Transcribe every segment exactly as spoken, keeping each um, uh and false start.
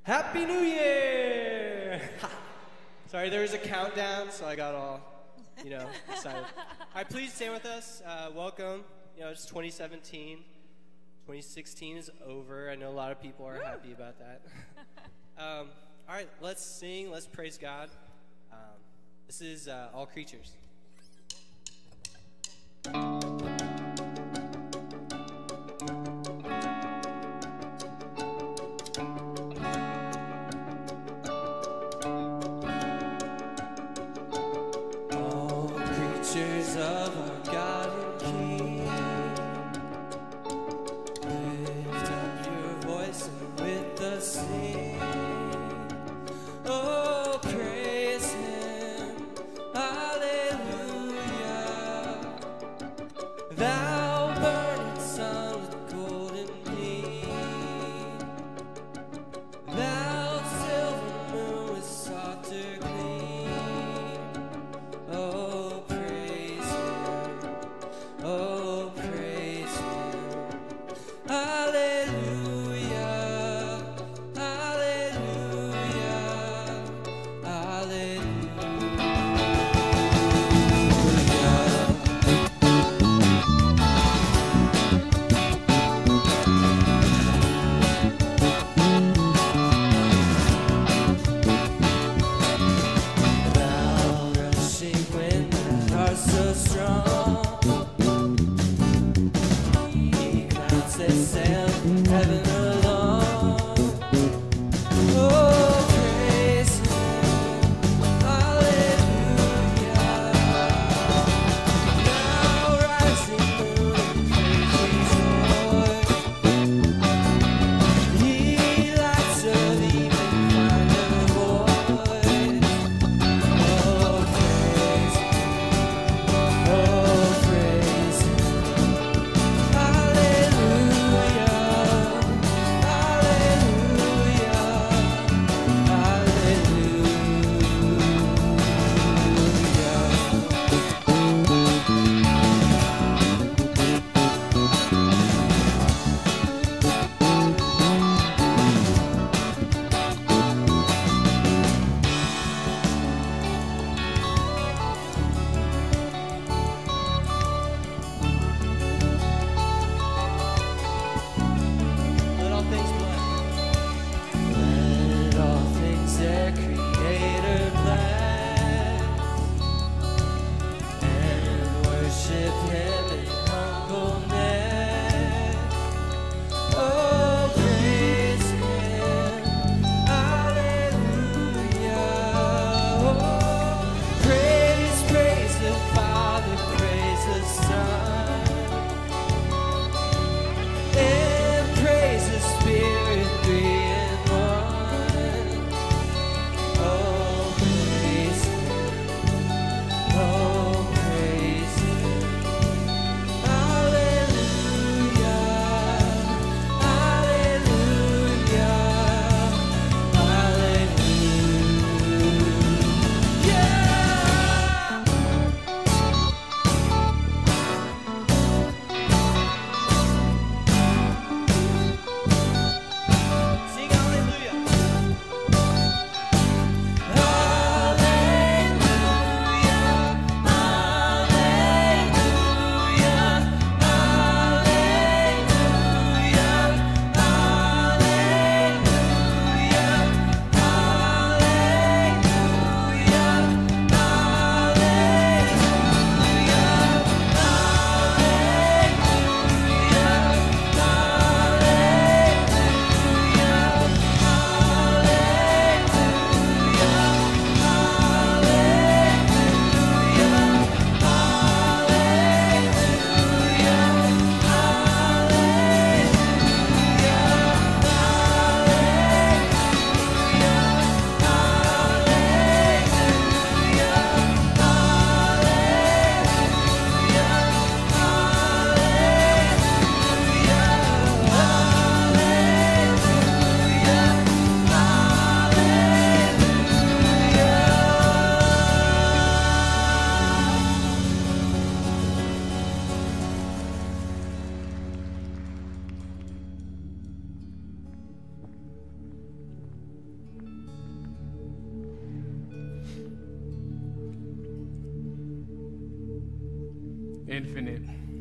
Happy New Year! Sorry, there was a countdown, so I got all, you know, excited. All right, please stand with us. Uh, welcome. You know, it's twenty seventeen. twenty sixteen is over. I know a lot of people are happy about that. um, all right, let's sing. Let's praise God. Um, this is uh, All Creatures. Of our God and King, lift up your voice and with us sing. Oh, praise Him, hallelujah. Thou burning sun with golden beam, thou silver moon with saucer gleam. Oh, oh, praise Him. Hallelujah. Hallelujah. Infinite.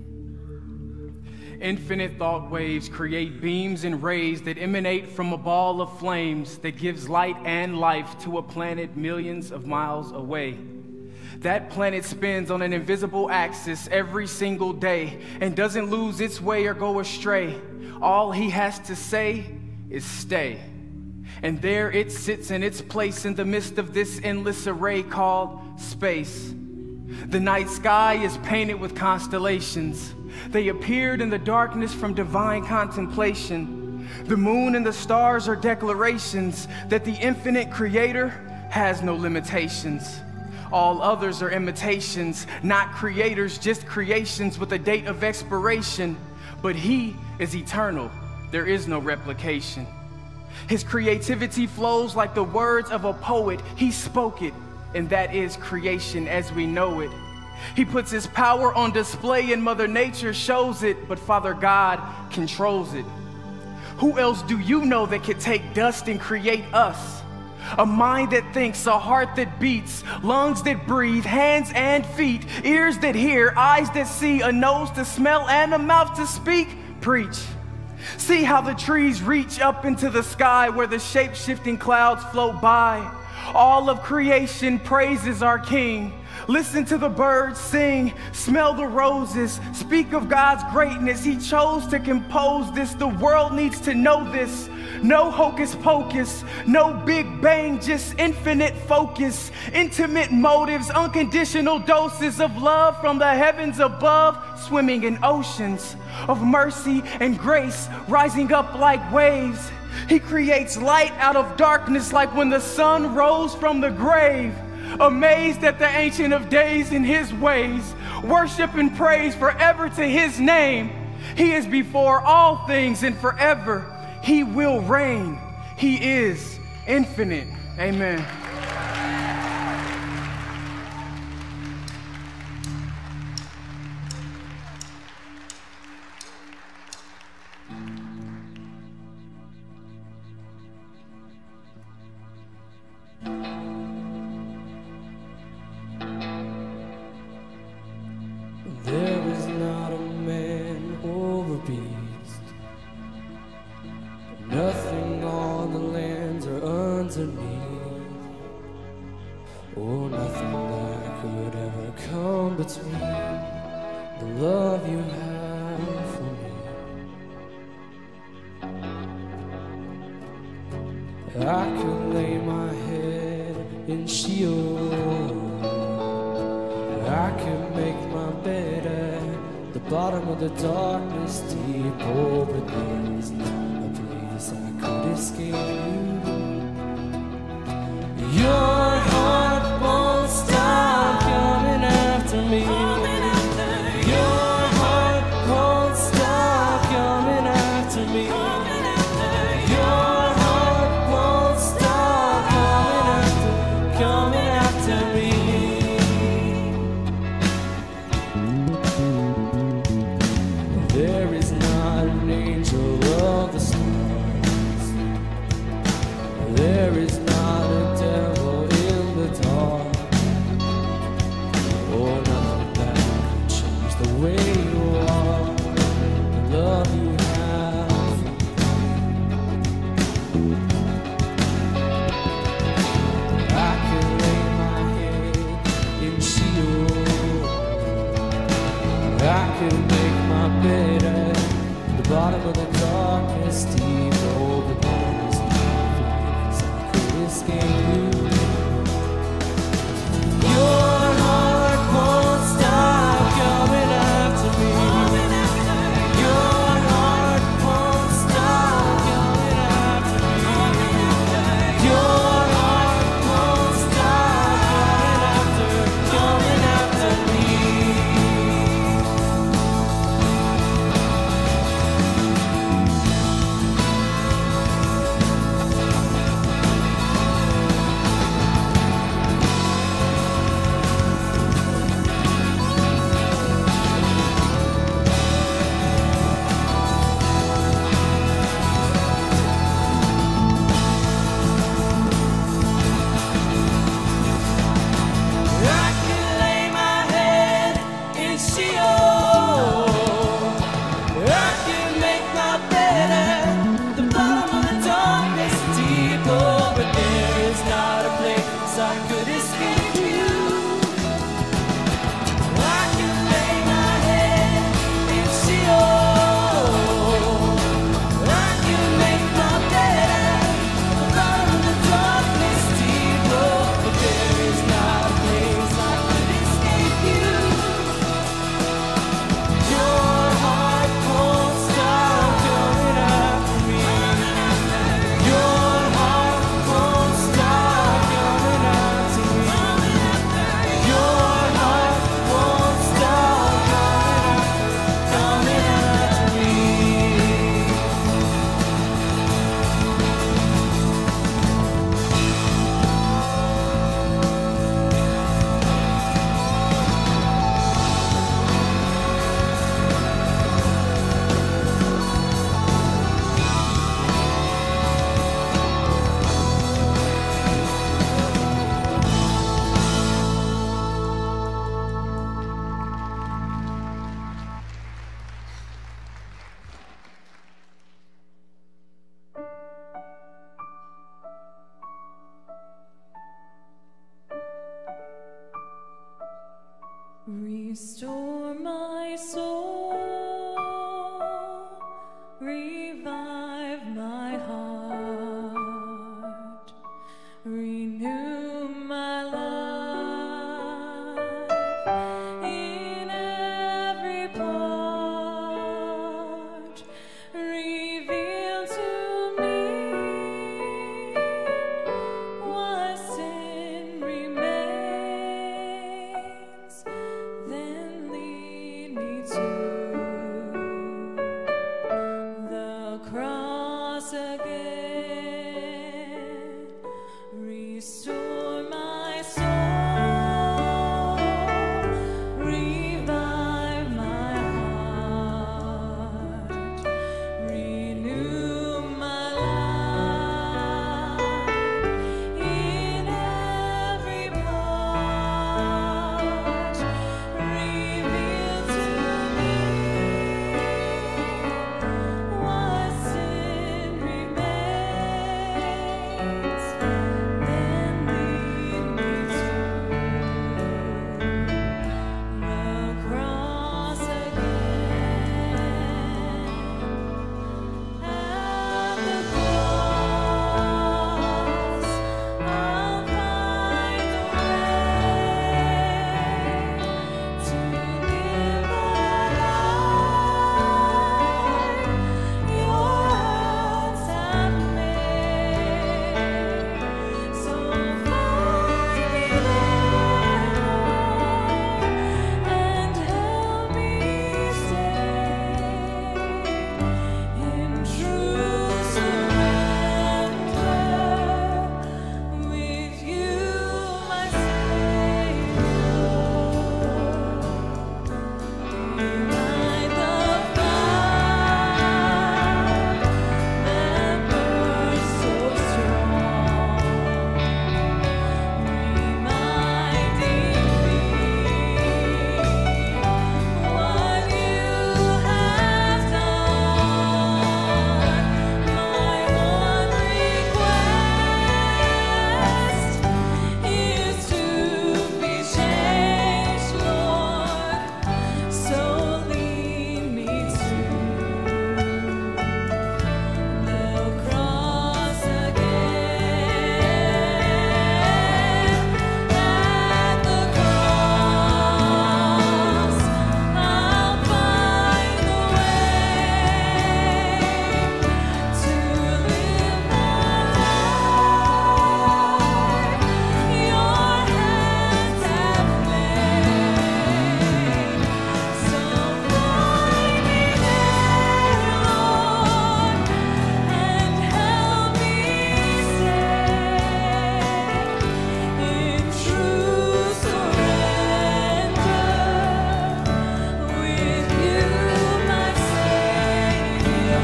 Infinite thought waves create beams and rays that emanate from a ball of flames that gives light and life to a planet millions of miles away. That planet spins on an invisible axis every single day and doesn't lose its way or go astray. All he has to say is stay. And there it sits in its place in the midst of this endless array called space. The night sky is painted with constellations. They appeared in the darkness from divine contemplation. The moon and the stars are declarations that the infinite creator has no limitations. All others are imitations, not creators, just creations with a date of expiration. But he is eternal. There is no replication. His creativity flows like the words of a poet. He spoke it, and that is creation as we know it. He puts his power on display and Mother Nature shows it, but Father God controls it. Who else do you know that could take dust and create us? A mind that thinks, a heart that beats, lungs that breathe, hands and feet, ears that hear, eyes that see, a nose to smell, and a mouth to speak. Preach. See how the trees reach up into the sky where the shape-shifting clouds float by. All of creation praises our King. Listen to the birds sing, smell the roses, speak of God's greatness. He chose to compose this. The world needs to know this. No hocus pocus, no big bang, just infinite focus, intimate motives, unconditional doses of love from the heavens above, swimming in oceans of mercy and grace, rising up like waves. He creates light out of darkness like when the sun rose from the grave. Amazed at the Ancient of Days in his ways, worship and praise forever to his name. He is before all things and forever he will reign. He is infinite. Amen. There is not a man or a beast, nothing on the lands or underneath, or nothing that could ever come between the love you have for me. I could lay my head in Sheol, I could make my bed at the bottom of the darkness deep. Oh, but there's not a place I could escape you. Your heart won't stop coming after me. Your heart won't stop coming after me. Your heart won't stop coming after, coming after me. There is not an angel of the stars. There is not a devil in the dark, or nothing that can change the way you are, the love you have for me. I can lay my head in Sheol, I can make my bed at the bottom of the darkness deep. Oh, but there is no place I could escape you. Your heart won't stop coming after me. Your heart won't stop coming after me. Your heart won't stop coming after, coming after me. Restore my soul, revive my heart, renew my life in every part, reveal to me what sin remains, then lead me to the cross again. Restore my soul, revive my heart, renew my life in every part, reveal to me what sin remains, then lead me to the cross again. At the cross, I'll find the way to live a life your hands have made. So find me there, Lord, and help me stay in true surrender with you, my Savior. Ignite the fire that burns so strong, reminding me what you have done. My one request is to be changed, Lord. So lead me to the cross again. At the cross, I'll find the way to live my life your hands have made. So find me there, Lord, and help me stay in true surrender with you, my Savior.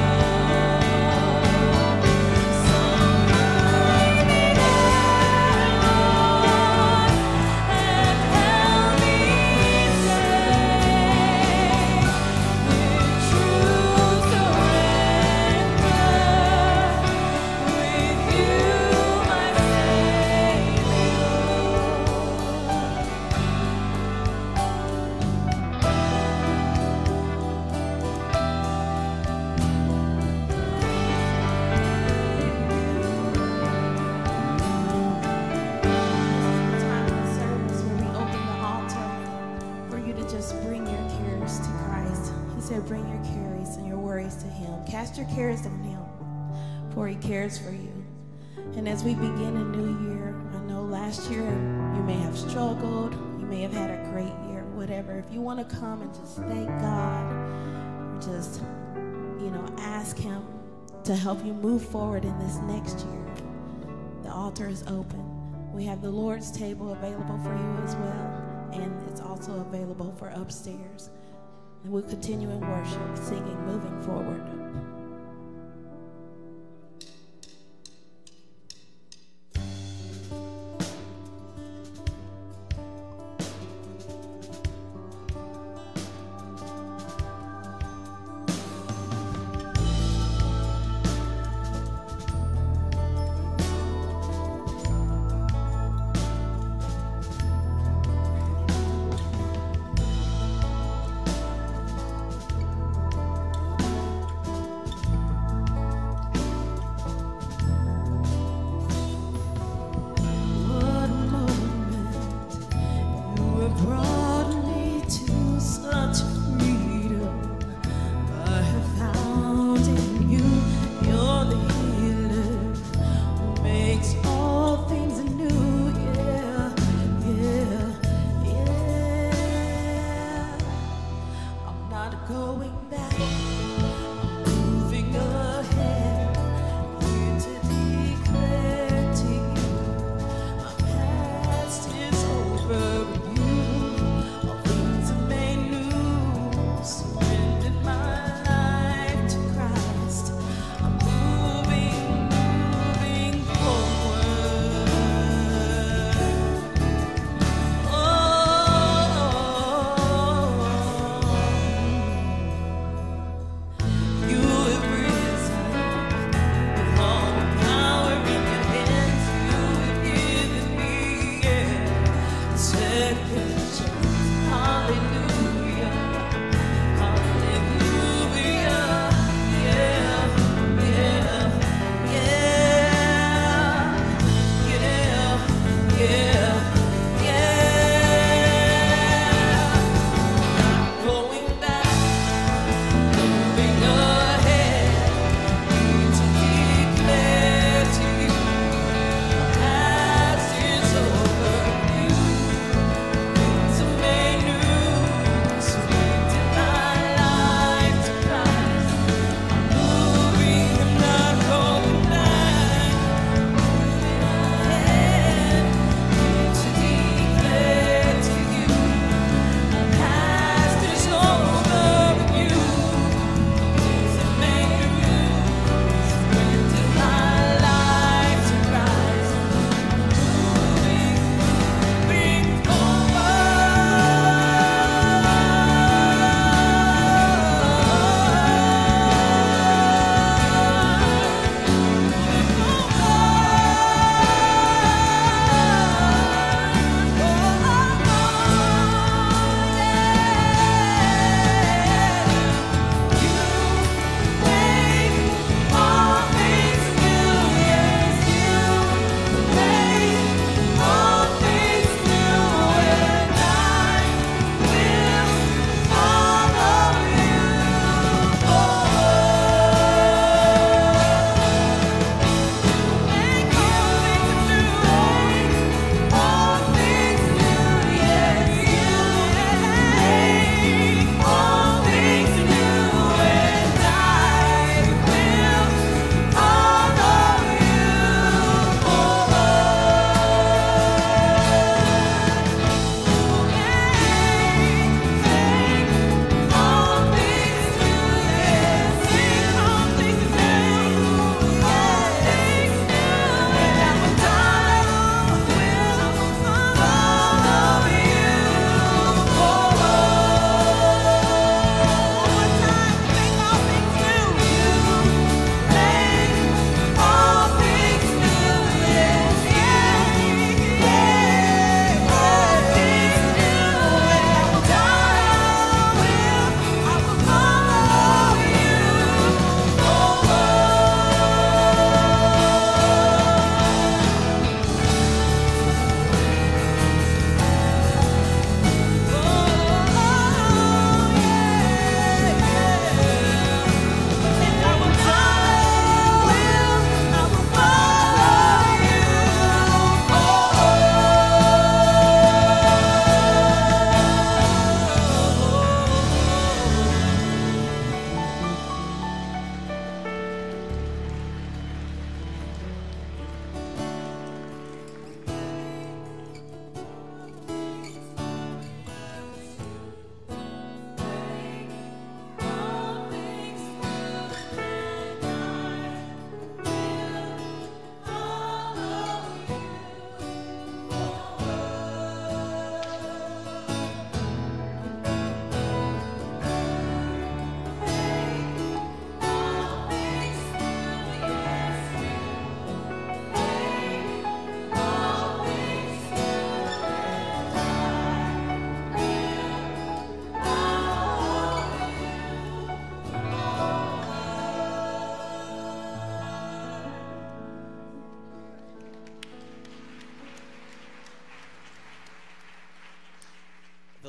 So find me there, Lord, and help me stay in true surrender with you, my Time in the service where we open the altar for you to just bring your cares to Christ. He said, bring your cares and your worries to Him. Cast your cares on Him, for He cares for you. And as we begin a new year, I know last year you may have struggled, you may have had a great year, whatever. If you want to come and just thank God, or just, you know, ask Him to help you move forward in this next year, the altar is open. We have the Lord's table available for you as well, and it's also available for upstairs. And we'll continue in worship, singing, moving forward.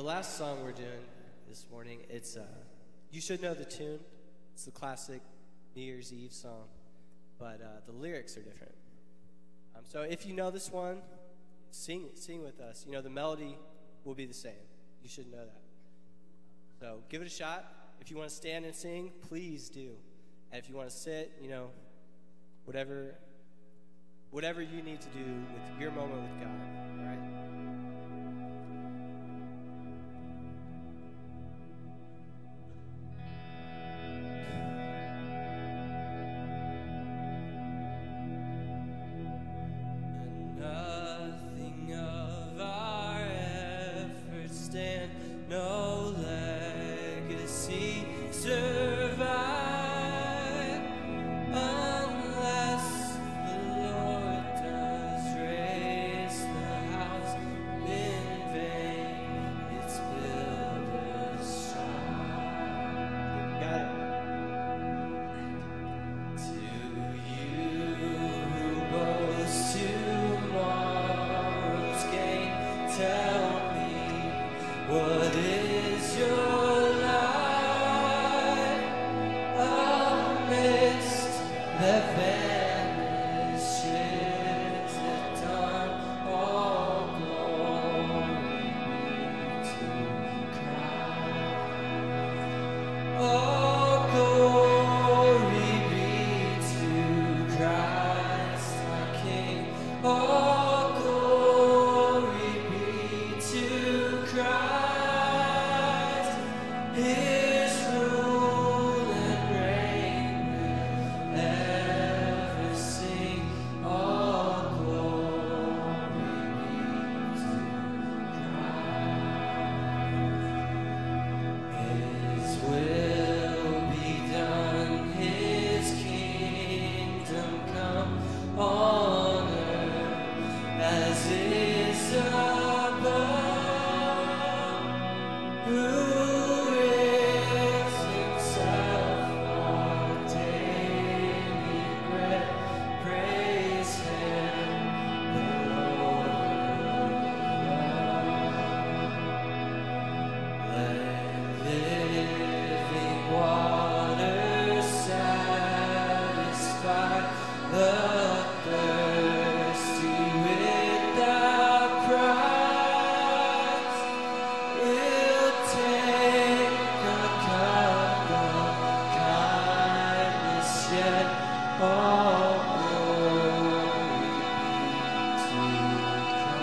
the last song we're doing this morning, it's uh, you should know the tune. It's the classic New Year's Eve song, but uh, the lyrics are different. Um, so if you know this one, sing sing with us. You know, the melody will be the same. You should know that. So give it a shot. If you want to stand and sing, please do. And if you want to sit, you know, whatever, whatever you need to do with your moment with God, all right? Nothing of our efforts stand, no legacy survive unless the Lord does raise the house in vain, its builders strive. Got it. To you who boast tomorrow's gain, tell me, what is your life amidst the vanishes at dawn? All glory be to Christ. All glory be to Christ our King. All glory be to Christ. His rule and reign will ever sing. All glory be to Christ. His will be done, His kingdom come on earth as is above. Who is Himself our daily bread? Praise Him, the Lord of love. Let living waters satisfy the thirsty without price. We'll take a cup of kindness yet. All glory be to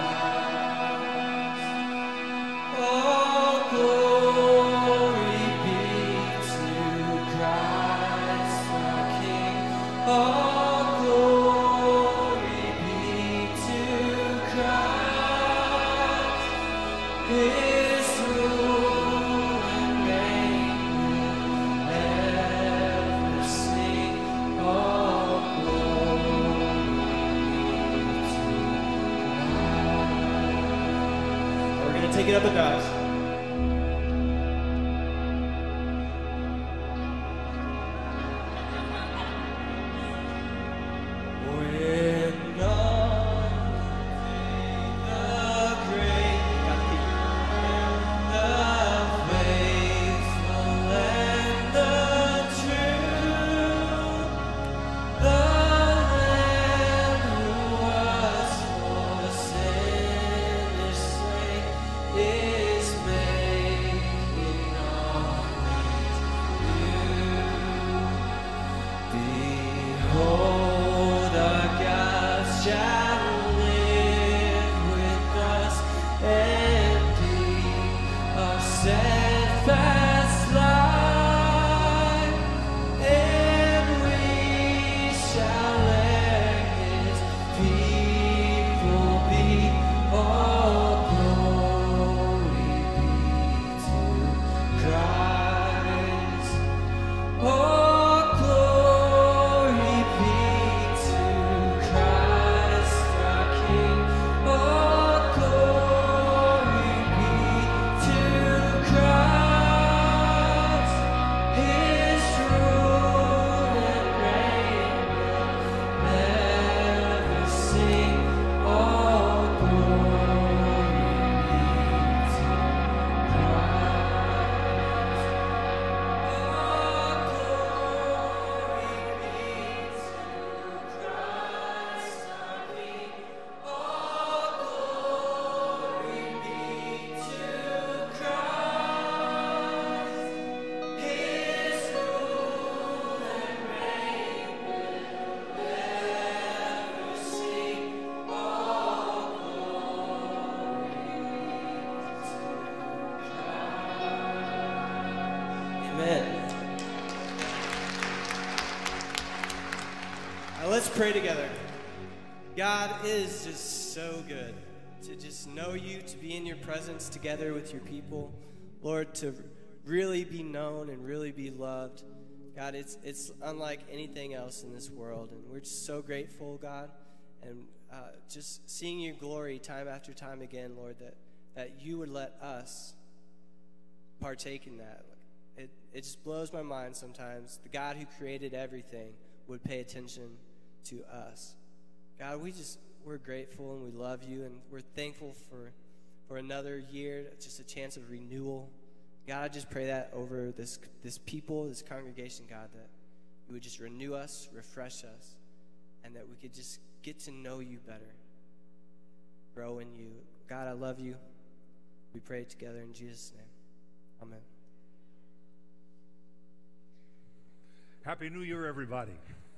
Christ. All glory be to Christ our King. All glory be to Christ. His rule and reign will ever sing. All glory be to Christ. We're gonna take it up a notch. When on the great, the faithful and the true, the Lamb who was for sinners slain is pray together. God, it is just so good to just know you, to be in your presence together with your people. Lord, to really be known and really be loved. God, it's it's unlike anything else in this world, and we're just so grateful, God, and uh, just seeing your glory time after time again, Lord, that, that you would let us partake in that. It, it just blows my mind sometimes. The God who created everything would pay attention to us. God, we just, we're grateful and we love you, and we're thankful for, for another year, just a chance of renewal. God, I just pray that over this this people, this congregation, God, that you would just renew us, refresh us, and that we could just get to know you better, grow in you. God, I love you. We pray together in Jesus' name. Amen. Happy New Year, everybody.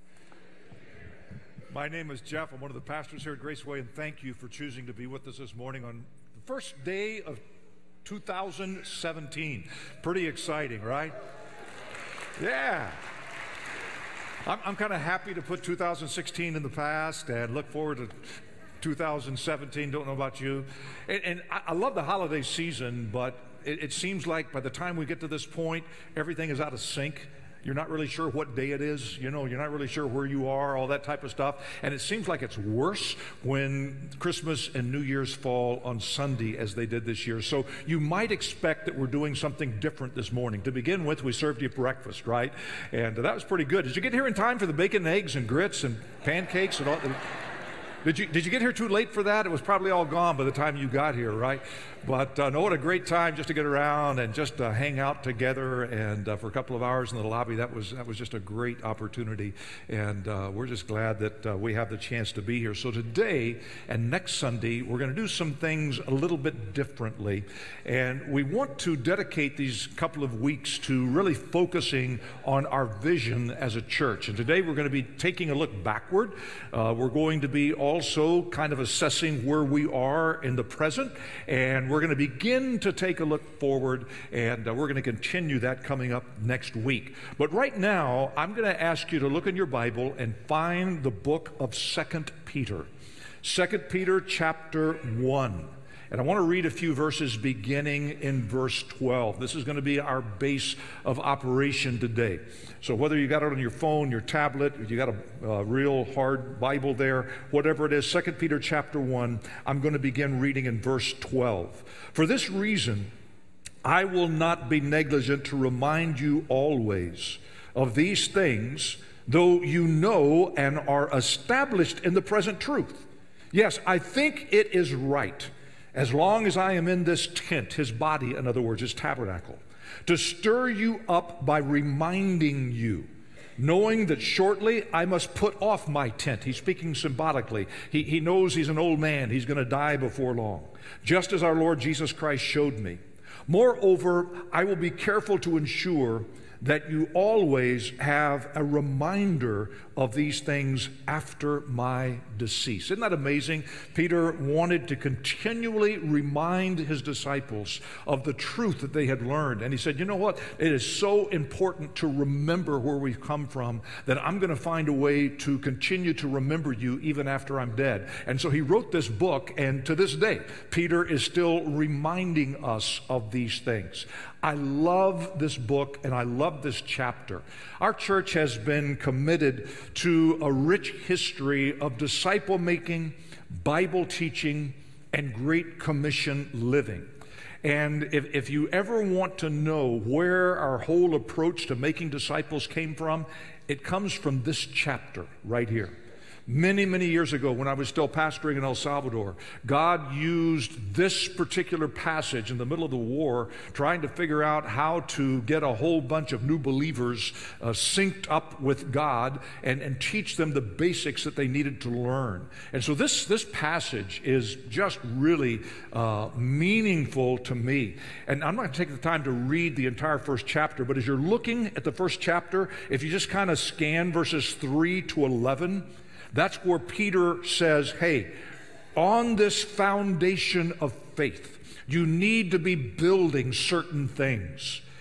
My name is Jeff. I'm one of the pastors here at Graceway, and thank you for choosing to be with us this morning on the first day of two thousand seventeen. Pretty exciting, right? Yeah. I'm, I'm kind of happy to put two thousand sixteen in the past and look forward to two thousand seventeen. Don't know about you. And, and I, I love the holiday season, but it, it seems like by the time we get to this point, everything is out of sync. You're not really sure what day it is, you know, you're not really sure where you are, all that type of stuff. And it seems like it's worse when Christmas and New Year's fall on Sunday as they did this year. So you might expect that we're doing something different this morning. To begin with, we served you breakfast, right? And that was pretty good. Did you get here in time for the bacon, eggs, and grits and pancakes and all? Did you, did you get here too late for that? It was probably all gone by the time you got here, right? But uh, no, what a great time just to get around and just uh, hang out together, and uh, for a couple of hours in the lobby. That was that was just a great opportunity, and uh, we're just glad that uh, we have the chance to be here. So today and next Sunday, we're going to do some things a little bit differently, and we want to dedicate these couple of weeks to really focusing on our vision as a church. And today we're going to be taking a look backward. Uh, we're going to be also kind of assessing where we are in the present, and we're going to begin to take a look forward, and uh, we're going to continue that coming up next week. But right now, I'm going to ask you to look in your Bible and find the book of Second Peter. Second Peter chapter one. And I want to read a few verses beginning in verse twelve. This is going to be our base of operation today. So whether you got it on your phone, your tablet, if you got a, a real hard Bible there, whatever it is, Second Peter chapter one, I'm going to begin reading in verse twelve. For this reason, I will not be negligent to remind you always of these things, though you know and are established in the present truth. Yes, I think it is right, as long as I am in this tent, his body, in other words, his tabernacle, to stir you up by reminding you, knowing that shortly I must put off my tent. He's speaking symbolically. He, he knows he's an old man. He's going to die before long, just as our Lord Jesus Christ showed me. Moreover, I will be careful to ensure that you always have a reminder of these things after my decease. Isn't that amazing? Peter wanted to continually remind his disciples of the truth that they had learned. And he said, you know what? It is so important to remember where we've come from that I'm going to find a way to continue to remember you even after I'm dead. And so he wrote this book, and to this day, Peter is still reminding us of these things. I love this book, and I love this chapter. Our church has been committed to a rich history of disciple making, Bible teaching, and Great Commission living. And if, if you ever want to know where our whole approach to making disciples came from, it comes from this chapter right here. Many, many years ago, when I was still pastoring in El Salvador, God used this particular passage in the middle of the war, trying to figure out how to get a whole bunch of new believers uh, synced up with God and, and teach them the basics that they needed to learn. And so this, this passage is just really uh, meaningful to me. And I'm not going to take the time to read the entire first chapter, but as you're looking at the first chapter, if you just kind of scan verses three to eleven, that's where Peter says, hey, on this foundation of faith, you need to be building certain things.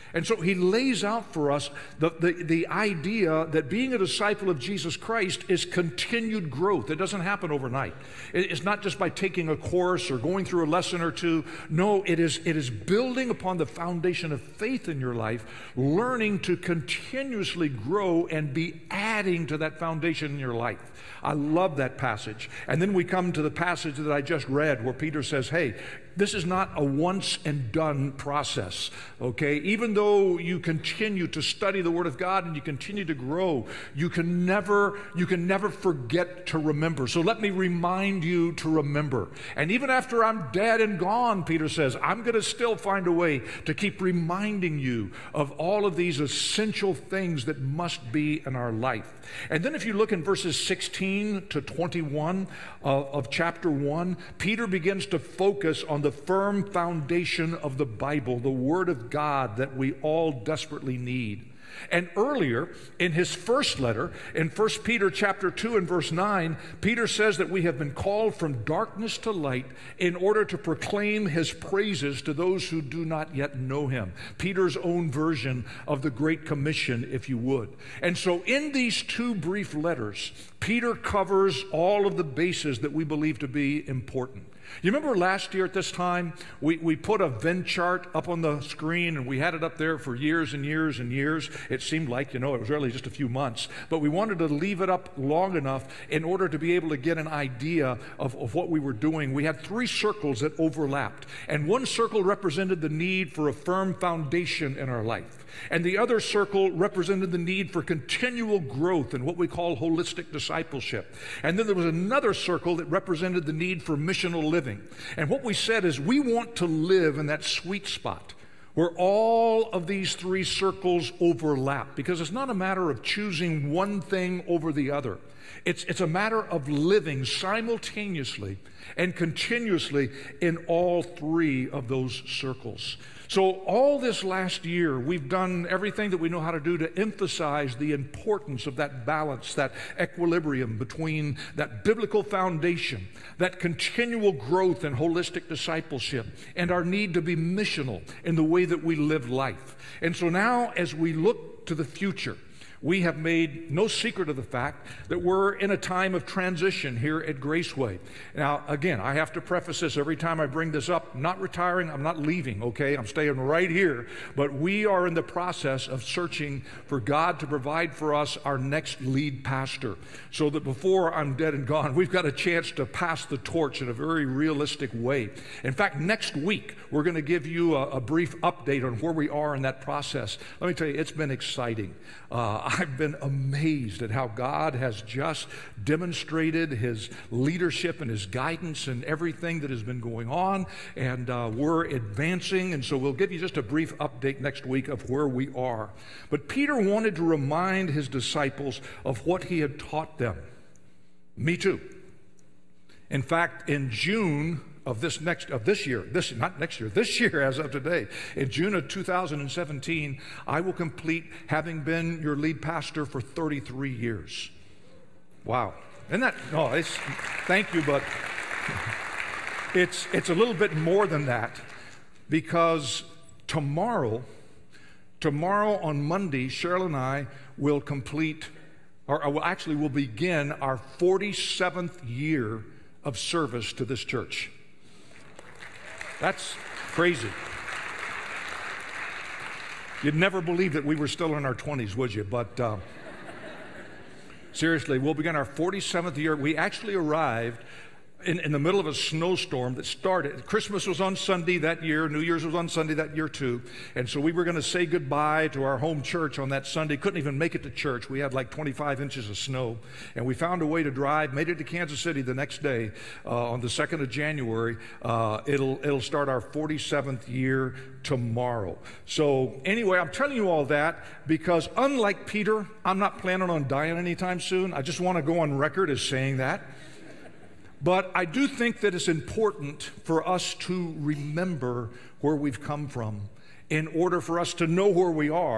And so he lays out for us the, the, the idea that being a disciple of Jesus Christ is continued growth. It doesn't happen overnight. It, it's not just by taking a course or going through a lesson or two. No, it is, it is building upon the foundation of faith in your life, learning to continuously grow and be adding to that foundation in your life. I love that passage. And then we come to the passage that I just read where Peter says, hey, this is not a once and done process, okay? Even though you continue to study the Word of God and you continue to grow, you can never, you can never forget to remember. So let me remind you to remember. And even after I'm dead and gone, Peter says, I'm going to still find a way to keep reminding you of all of these essential things that must be in our life. And then if you look in verses sixteen to twenty-one of, of chapter one, Peter begins to focus on the firm foundation of the Bible, the Word of God that we all desperately need. And earlier in his first letter, in First Peter chapter two and verse nine, Peter says that we have been called from darkness to light in order to proclaim his praises to those who do not yet know him. Peter's own version of the Great Commission, if you would. And so in these two brief letters, Peter covers all of the bases that we believe to be important. You remember last year at this time, we, we put a Venn chart up on the screen, and we had it up there for years and years and years. It seemed like, you know, it was really just a few months. But we wanted to leave it up long enough in order to be able to get an idea of, of what we were doing. We had three circles that overlapped. And one circle represented the need for a firm foundation in our life. And the other circle represented the need for continual growth in what we call holistic discipleship. And then there was another circle that represented the need for missional living. And what we said is we want to live in that sweet spot where all of these three circles overlap, because it's not a matter of choosing one thing over the other. It's, it's a matter of living simultaneously and continuously in all three of those circles. So all this last year, we've done everything that we know how to do to emphasize the importance of that balance, that equilibrium between that biblical foundation, that continual growth and holistic discipleship, and our need to be missional in the way that we live life. And so now, as we look to the future, we have made no secret of the fact that we're in a time of transition here at Graceway. Now, again, I have to preface this every time I bring this up. I'm not retiring. I'm not leaving, okay? I'm staying right here. But we are in the process of searching for God to provide for us our next lead pastor, so that before I'm dead and gone, we've got a chance to pass the torch in a very realistic way. In fact, next week, we're going to give you a, a brief update on where we are in that process. Let me tell you, it's been exciting. Uh, I've been amazed at how God has just demonstrated his leadership and his guidance and everything that has been going on, and uh, we're advancing, and so we'll give you just a brief update next week of where we are. But Peter wanted to remind his disciples of what he had taught them. Me too. In fact, in June of this next of this year, this not next year, this year as of today, in June of two thousand seventeen, I will complete having been your lead pastor for thirty-three years. Wow. Isn't that, no, it's, thank you, but it's, it's a little bit more than that, because tomorrow, tomorrow on Monday, Cheryl and I will complete, or, or actually will begin our forty-seventh year of service to this church. That's crazy. You'd never believe that we were still in our twenties, would you? But uh, seriously, we'll begin our forty-seventh year. We actually arrived in, in the middle of a snowstorm that started. Christmas was on Sunday that year. New Year's was on Sunday that year too. And so we were going to say goodbye to our home church on that Sunday. Couldn't even make it to church. We had like twenty-five inches of snow. And we found a way to drive, made it to Kansas City the next day uh, on the second of January. Uh, it'll, it'll start our forty-seventh year tomorrow. So anyway, I'm telling you all that because unlike Peter, I'm not planning on dying anytime soon. I just want to go on record as saying that. But I do think that it's important for us to remember where we've come from in order for us to know where we are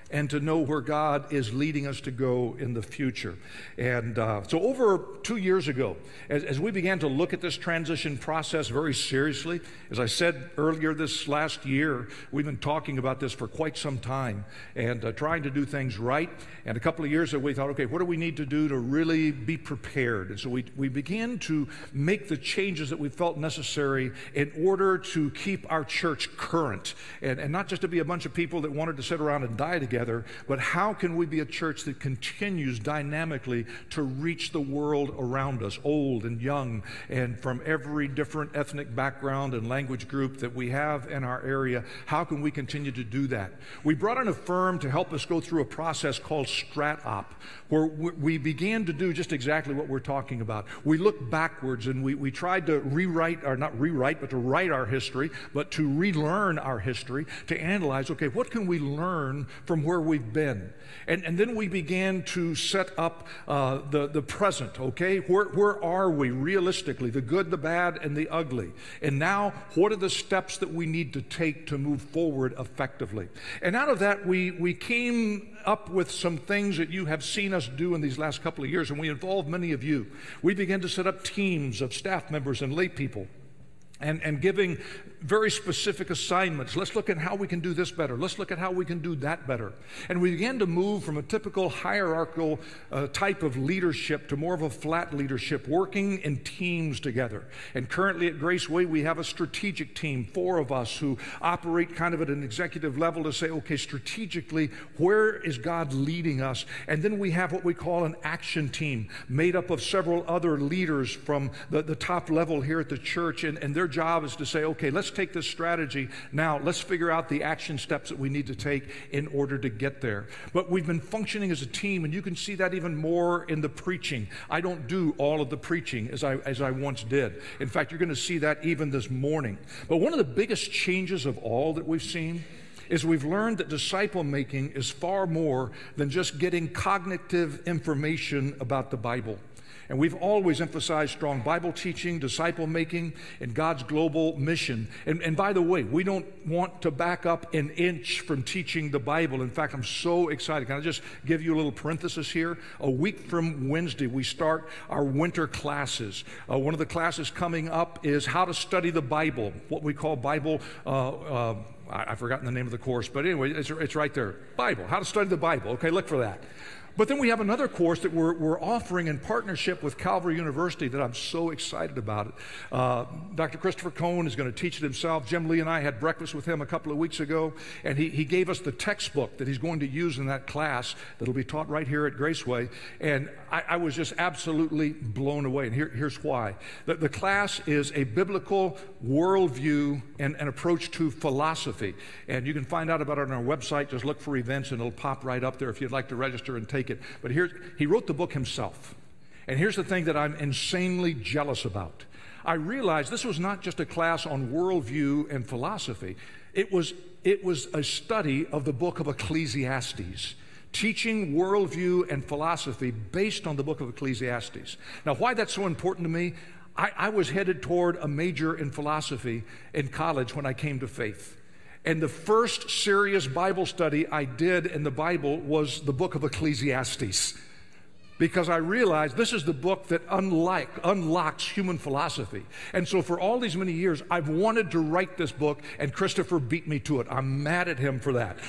and to know where God is leading us to go in the future. And uh, so over two years ago, as, as we began to look at this transition process very seriously, as I said earlier this last year, we've been talking about this for quite some time and uh, trying to do things right. And a couple of years ago, we thought, okay, what do we need to do to really be prepared? And so we, we began to make the changes that we felt necessary in order to keep our church current and, and not just to be a bunch of people that wanted to sit around and die together, but how can we be a church that continues dynamically to reach the world around us, old and young, and from every different ethnic background and language group that we have in our area? How can we continue to do that? We brought in a firm to help us go through a process called StratOp, where we began to do just exactly what we're talking about. We looked backwards and we, we tried to rewrite, or not rewrite, but to write our history, but to relearn our history, to analyze, okay, what can we learn from where we've been? And, and then we began to set up uh, the, the present, okay? Where, where are we realistically, the good, the bad, and the ugly? And now, what are the steps that we need to take to move forward effectively? And out of that, we, we came up with some things that you have seen us do in these last couple of years, and we involved many of you. We began to set up teams of staff members and lay people. And, and giving very specific assignments. Let's look at how we can do this better. Let's look at how we can do that better. And we began to move from a typical hierarchical uh, type of leadership to more of a flat leadership, working in teams together. And currently at Graceway, we have a strategic team, four of us who operate kind of at an executive level to say, okay, strategically, where is God leading us? And then we have what we call an action team made up of several other leaders from the, the top level here at the church, and, and their job is to say, okay, let's take this strategy. Now, let's figure out the action steps that we need to take in order to get there. But we've been functioning as a team, and you can see that even more in the preaching. I don't do all of the preaching as I, as I once did. In fact, you're going to see that even this morning. But one of the biggest changes of all that we've seen is we've learned that disciple making is far more than just getting cognitive information about the Bible. And we've always emphasized strong Bible teaching, disciple making, and God's global mission. And, and by the way, we don't want to back up an inch from teaching the Bible. In fact, I'm so excited. Can I just give you a little parenthesis here? A week from Wednesday, we start our winter classes. Uh, one of the classes coming up is how to study the Bible, what we call Bible uh, uh, I, I've forgotten the name of the course, but anyway, it's, it's right there. Bible, how to study the Bible. Okay, look for that. But then we have another course that we're, we're offering in partnership with Calvary University that I'm so excited about. Uh, Doctor Christopher Cohn is going to teach it himself. Jim Lee and I had breakfast with him a couple of weeks ago, and he, he gave us the textbook that he's going to use in that class that'll be taught right here at Graceway. And I, I was just absolutely blown away, and here, here's why. The, the class is a biblical worldview and an approach to philosophy. And you can find out about it on our website. Just look for events, and it'll pop right up there if you'd like to register and take it. But here, he wrote the book himself. And here's the thing that I'm insanely jealous about. I realized this was not just a class on worldview and philosophy. It was, it was a study of the book of Ecclesiastes, teaching worldview and philosophy based on the book of Ecclesiastes. Now, why that's so important to me, I, I was headed toward a major in philosophy in college when I came to faith. And the first serious Bible study I did in the Bible was the book of Ecclesiastes, because I realized this is the book that unlike, unlocks human philosophy. And so for all these many years, I've wanted to write this book, and Christopher beat me to it. I'm mad at him for that.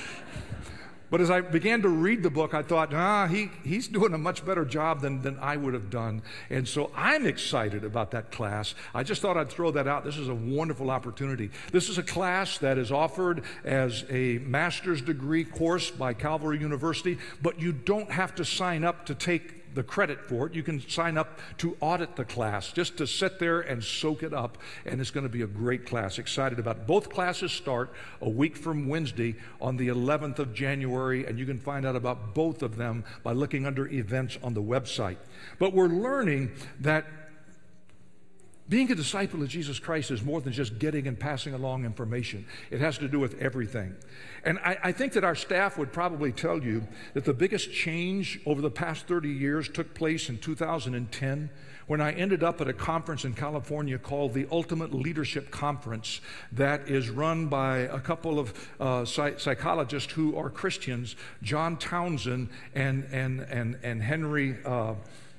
But as I began to read the book, I thought, ah, he, he's doing a much better job than, than I would have done. And so I'm excited about that class. I just thought I'd throw that out. This is a wonderful opportunity. This is a class that is offered as a master's degree course by Calvary University, but you don't have to sign up to take the credit for it. You can sign up to audit the class, just to sit there and soak it up, and it's going to be a great class. Excited about it. Both classes start a week from Wednesday on the eleventh of January, and you can find out about both of them by looking under events on the website. But we're learning that Being a disciple of Jesus Christ is more than just getting and passing along information. It has to do with everything. And I, I think that our staff would probably tell you that the biggest change over the past thirty years took place in two thousand ten when I ended up at a conference in California called the Ultimate Leadership Conference that is run by a couple of uh, psych- psychologists who are Christians, John Townsend and, and, and, and Henry uh,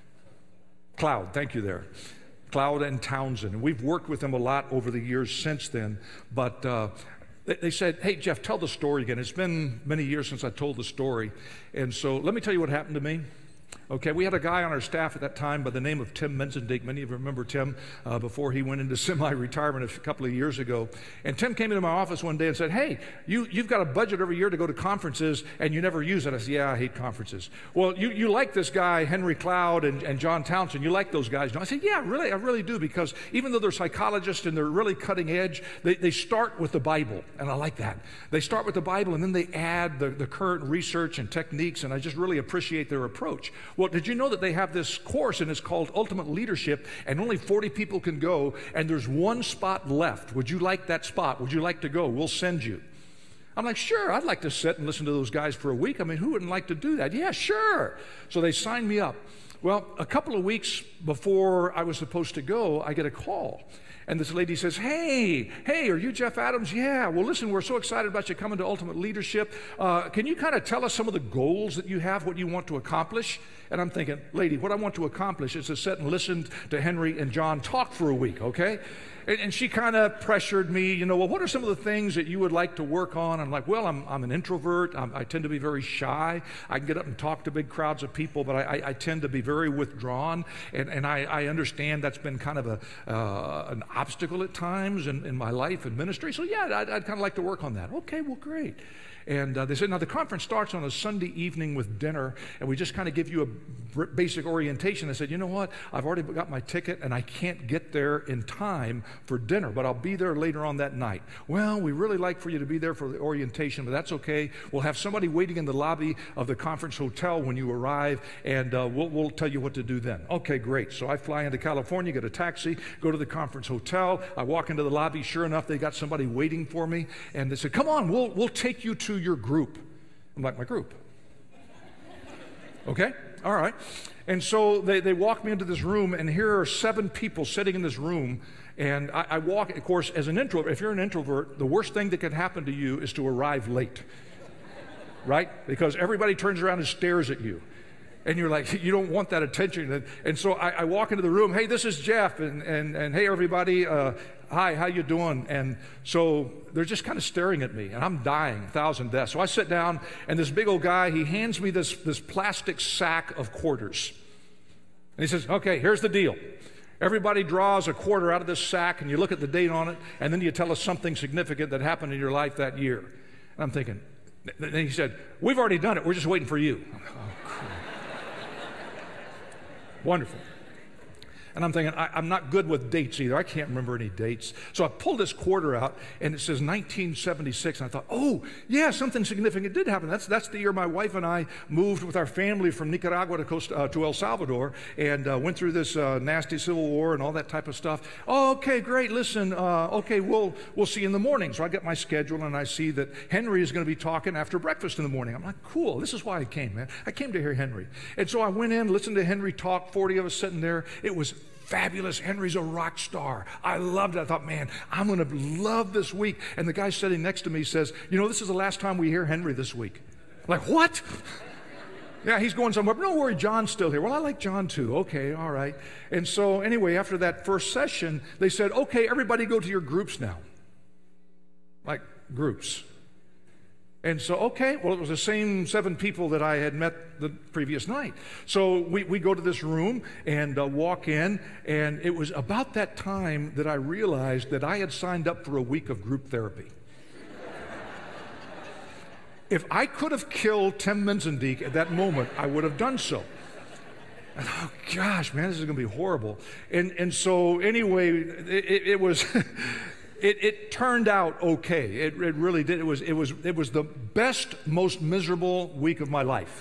Cloud. Thank you there. Cloud and Townsend. And we've worked with them a lot over the years since then. But uh, they, they said, hey, Jeff, tell the story again. It's been many years since I told the story. And so let me tell you what happened to me. Okay, we had a guy on our staff at that time by the name of Tim Menzendijk. Many of you remember Tim uh, before he went into semi-retirement a couple of years ago. And Tim came into my office one day and said, hey, you, you've got a budget every year to go to conferences and you never use it. I said, yeah, I hate conferences. Well, you, you like this guy, Henry Cloud and, and John Townsend. You like those guys. No, I said, yeah, really, I really do, because even though they're psychologists and they're really cutting edge, they, they start with the Bible, and I like that. They start with the Bible and then they add the, the current research and techniques, and I just really appreciate their approach. Well, did you know that they have this course and it's called Ultimate Leadership, and only forty people can go, and there's one spot left? Would you like that spot? Would you like to go? We'll send you. I'm like, sure, I'd like to sit and listen to those guys for a week. I mean, who wouldn't like to do that? Yeah, sure. So they signed me up. Well, a couple of weeks before I was supposed to go, I get a call. And this lady says, hey, hey, are you Jeff Adams? Yeah, well, listen, we're so excited about you coming to Ultimate Leadership. Uh, can you kind of tell us some of the goals that you have, what you want to accomplish? And I'm thinking, lady, what I want to accomplish is to sit and listen to Henry and John talk for a week, okay? And, and she kind of pressured me, you know, well, what are some of the things that you would like to work on? I'm like, well, I'm, I'm an introvert. I'm, I tend to be very shy. I can get up and talk to big crowds of people, but I, I, I tend to be very withdrawn. And, and I, I understand that's been kind of a, uh, an obstacle at times in, in my life and ministry. So yeah, I'd, I'd kind of like to work on that. Okay, well, great. And uh, they said, now the conference starts on a Sunday evening with dinner, and we just kind of give you a br- basic orientation. I said, you know what? I've already got my ticket, and I can't get there in time for dinner, but I'll be there later on that night. Well, we really like for you to be there for the orientation, but that's okay. We'll have somebody waiting in the lobby of the conference hotel when you arrive, and uh, we'll, we'll tell you what to do then. Okay, great. So I fly into California, get a taxi, go to the conference hotel. I walk into the lobby. Sure enough, they got somebody waiting for me, and they said, come on, we'll, we'll take you to your group. I'm like, my group? Okay, all right. And so they, they walk me into this room, and here are seven people sitting in this room, and I, I walk, of course, as an introvert. If you're an introvert, the worst thing that can happen to you is to arrive late, right? Because everybody turns around and stares at you. And you're like, you don't want that attention. And, and so I, I walk into the room, hey, this is Jeff, and, and, and hey, everybody, uh, hi, how you doing? And so they're just kind of staring at me, and I'm dying, a thousand deaths. So I sit down, and this big old guy, he hands me this, this plastic sack of quarters. And he says, okay, here's the deal. Everybody draws a quarter out of this sack, and you look at the date on it, and then you tell us something significant that happened in your life that year. And I'm thinking, then he said, we've already done it. We're just waiting for you. I'm like, oh, cool. Wonderful. And I'm thinking, I, I'm not good with dates either. I can't remember any dates. So I pulled this quarter out, and it says nineteen seventy-six. And I thought, oh, yeah, something significant did happen. That's, that's the year my wife and I moved with our family from Nicaragua to, Costa, uh, to El Salvador, and uh, went through this uh, nasty civil war and all that type of stuff. Oh, okay, great. Listen, uh, okay, we'll, we'll see you in the morning. So I get my schedule, and I see that Henry is going to be talking after breakfast in the morning. I'm like, cool. This is why I came, man. I came to hear Henry. And so I went in, listened to Henry talk, forty of us sitting there. It was fabulous. Henry's a rock star. I loved it. I thought, man, I'm going to love this week. And the guy sitting next to me says, you know, this is the last time we hear Henry this week. I'm like, what? Yeah, he's going somewhere. But don't worry, John's still here. Well, I like John too. Okay, all right. And so anyway, after that first session, they said, okay, everybody go to your groups now. Like groups. And so, okay, well, it was the same seven people that I had met the previous night. So we, we go to this room and uh, walk in, and it was about that time that I realized that I had signed up for a week of group therapy. If I could have killed Tim Menzendijk at that moment, I would have done so. And, oh, gosh, man, this is going to be horrible. And, and so, anyway, it, it was... It, it turned out okay. It, it really did. It was, it, was, it was the best, most miserable week of my life,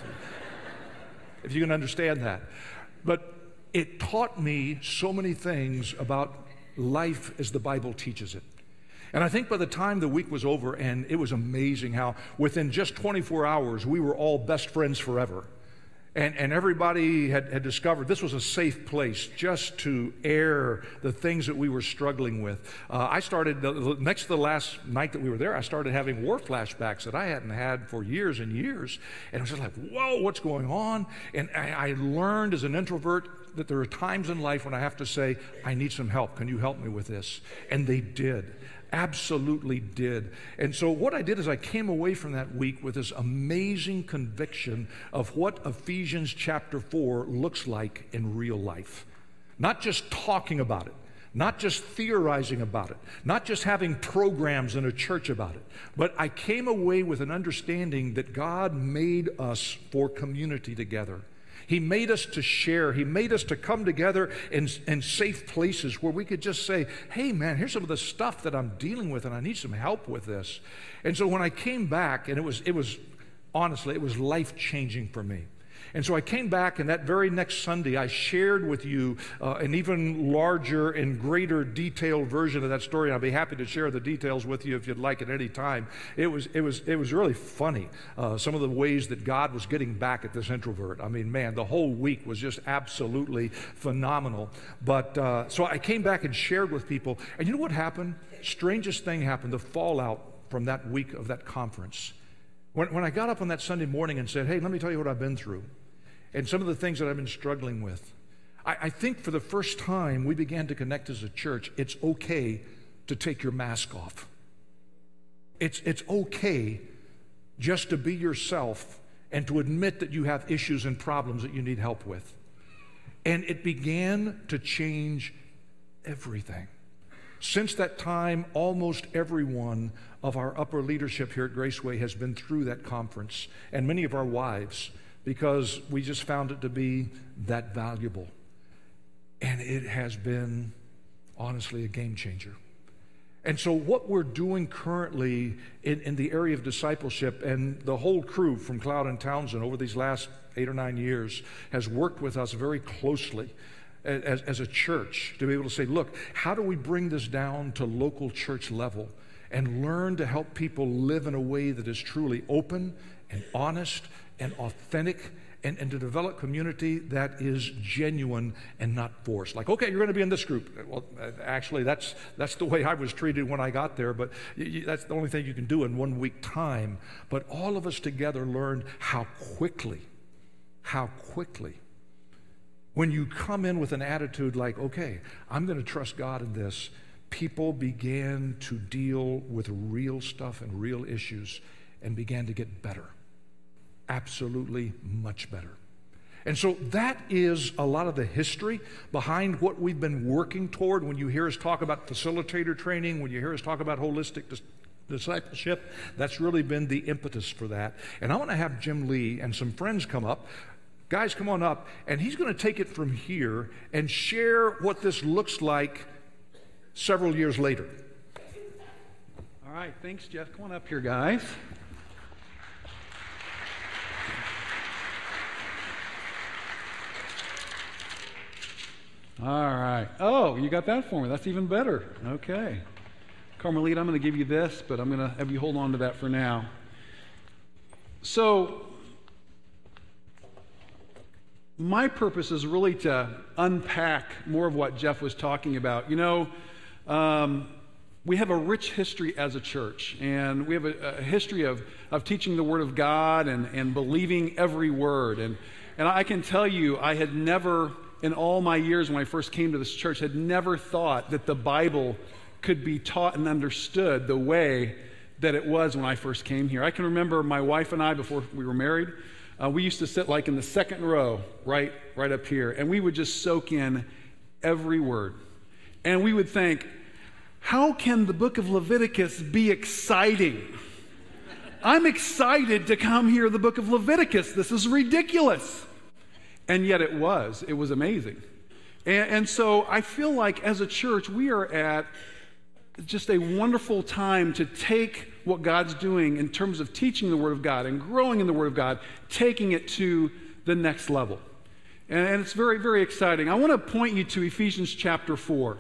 if you can understand that. But it taught me so many things about life as the Bible teaches it. And I think by the time the week was over, and it was amazing how within just twenty-four hours, we were all best friends forever. And, and everybody had, had discovered this was a safe place just to air the things that we were struggling with. Uh, I started, the, the, next to the last night that we were there, I started having war flashbacks that I hadn't had for years and years. And I was just like, whoa, what's going on? And I, I learned as an introvert that there are times in life when I have to say, I need some help. Can you help me with this? And they did. Absolutely did. And so what I did is I came away from that week with this amazing conviction of what Ephesians chapter four looks like in real life. Not just talking about it, not just theorizing about it, not just having programs in a church about it, but I came away with an understanding that God made us for community together. He made us to share. He made us to come together in, in safe places where we could just say, hey, man, here's some of the stuff that I'm dealing with, and I need some help with this. And so when I came back, and it was, it was honestly, it was life-changing for me. And so I came back, and that very next Sunday, I shared with you uh, an even larger and greater detailed version of that story. And I'll be happy to share the details with you if you'd like at any time. It was, it was, it was really funny, uh, some of the ways that God was getting back at this introvert. I mean, man, the whole week was just absolutely phenomenal. But uh, so I came back and shared with people. And you know what happened? Strangest thing happened, the fallout from that week of that conference. When, when I got up on that Sunday morning and said, hey, let me tell you what I've been through, and some of the things that I've been struggling with, I, I think for the first time we began to connect as a church. It's okay to take your mask off. It's, it's okay just to be yourself and to admit that you have issues and problems that you need help with. And it began to change everything. Since that time, almost every one of our upper leadership here at Graceway has been through that conference, and many of our wives, because we just found it to be that valuable. And it has been, honestly, a game changer. And so what we're doing currently in, in the area of discipleship, and the whole crew from Cloud and Townsend over these last eight or nine years has worked with us very closely as, as a church to be able to say, look, how do we bring this down to local church level and learn to help people live in a way that is truly open and honest and authentic, and, and to develop community that is genuine and not forced. Like, okay, you're going to be in this group. Well, actually, that's that's the way I was treated when I got there, but you, that's the only thing you can do in one week time. But all of us together learned how quickly, how quickly, when you come in with an attitude like, okay, I'm going to trust God in this, people began to deal with real stuff and real issues and began to get better. Absolutely much better. And so that is a lot of the history behind what we've been working toward. When you hear us talk about facilitator training, when you hear us talk about holistic dis- discipleship, that's really been the impetus for that. And I want to have Jim Lee and some friends come up. Guys, come on up, and he's going to take it from here and share what this looks like several years later. All right, thanks, Jeff. Come on up here, guys. All right. Oh, you got that for me. That's even better. Okay. Carmelita, I'm going to give you this, but I'm going to have you hold on to that for now. So, my purpose is really to unpack more of what Jeff was talking about. You know, um, we have a rich history as a church, and we have a, a history of, of teaching the Word of God and, and believing every word. And, and I can tell you, I had never, in all my years when I first came to this church, had never thought that the Bible could be taught and understood the way that it was when I first came here. I can remember my wife and I, before we were married, uh, we used to sit like in the second row, right, right up here, and we would just soak in every word. And we would think, how can the book of Leviticus be exciting? I'm excited to come hear the book of Leviticus. This is ridiculous. And yet it was. It was amazing. And, and so I feel like as a church, we are at just a wonderful time to take what God's doing in terms of teaching the Word of God and growing in the Word of God, taking it to the next level. And, and it's very, very exciting. I want to point you to Ephesians chapter four.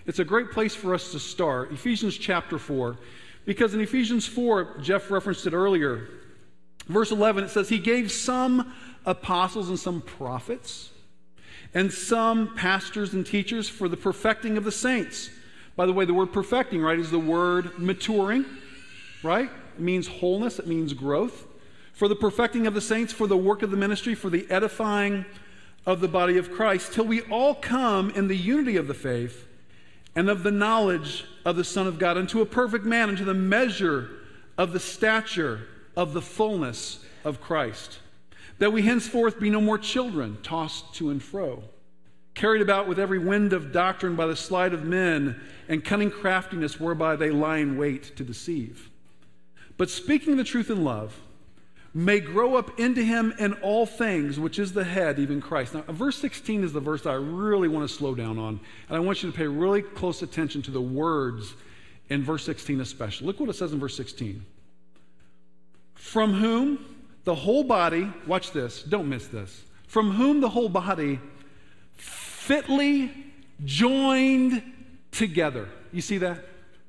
it's a great place for us to start, Ephesians chapter four, because in Ephesians four, Jeff referenced it earlier, verse eleven, it says, he gave some apostles and some prophets, and some pastors and teachers for the perfecting of the saints. By the way, the word perfecting, right, is the word maturing, right? It means wholeness, it means growth. For the perfecting of the saints, for the work of the ministry, for the edifying of the body of Christ, till we all come in the unity of the faith and of the knowledge of the Son of God, unto a perfect man, unto the measure of the stature of the fullness of Christ, that we henceforth be no more children, tossed to and fro, carried about with every wind of doctrine by the sleight of men and cunning craftiness whereby they lie in wait to deceive. But speaking the truth in love, may grow up into him in all things, which is the head, even Christ. Now, verse sixteen is the verse that I really want to slow down on, and I want you to pay really close attention to the words in verse sixteen especially. Look what it says in verse sixteen. From whom the whole body, watch this, don't miss this, from whom the whole body fitly joined together. You see that?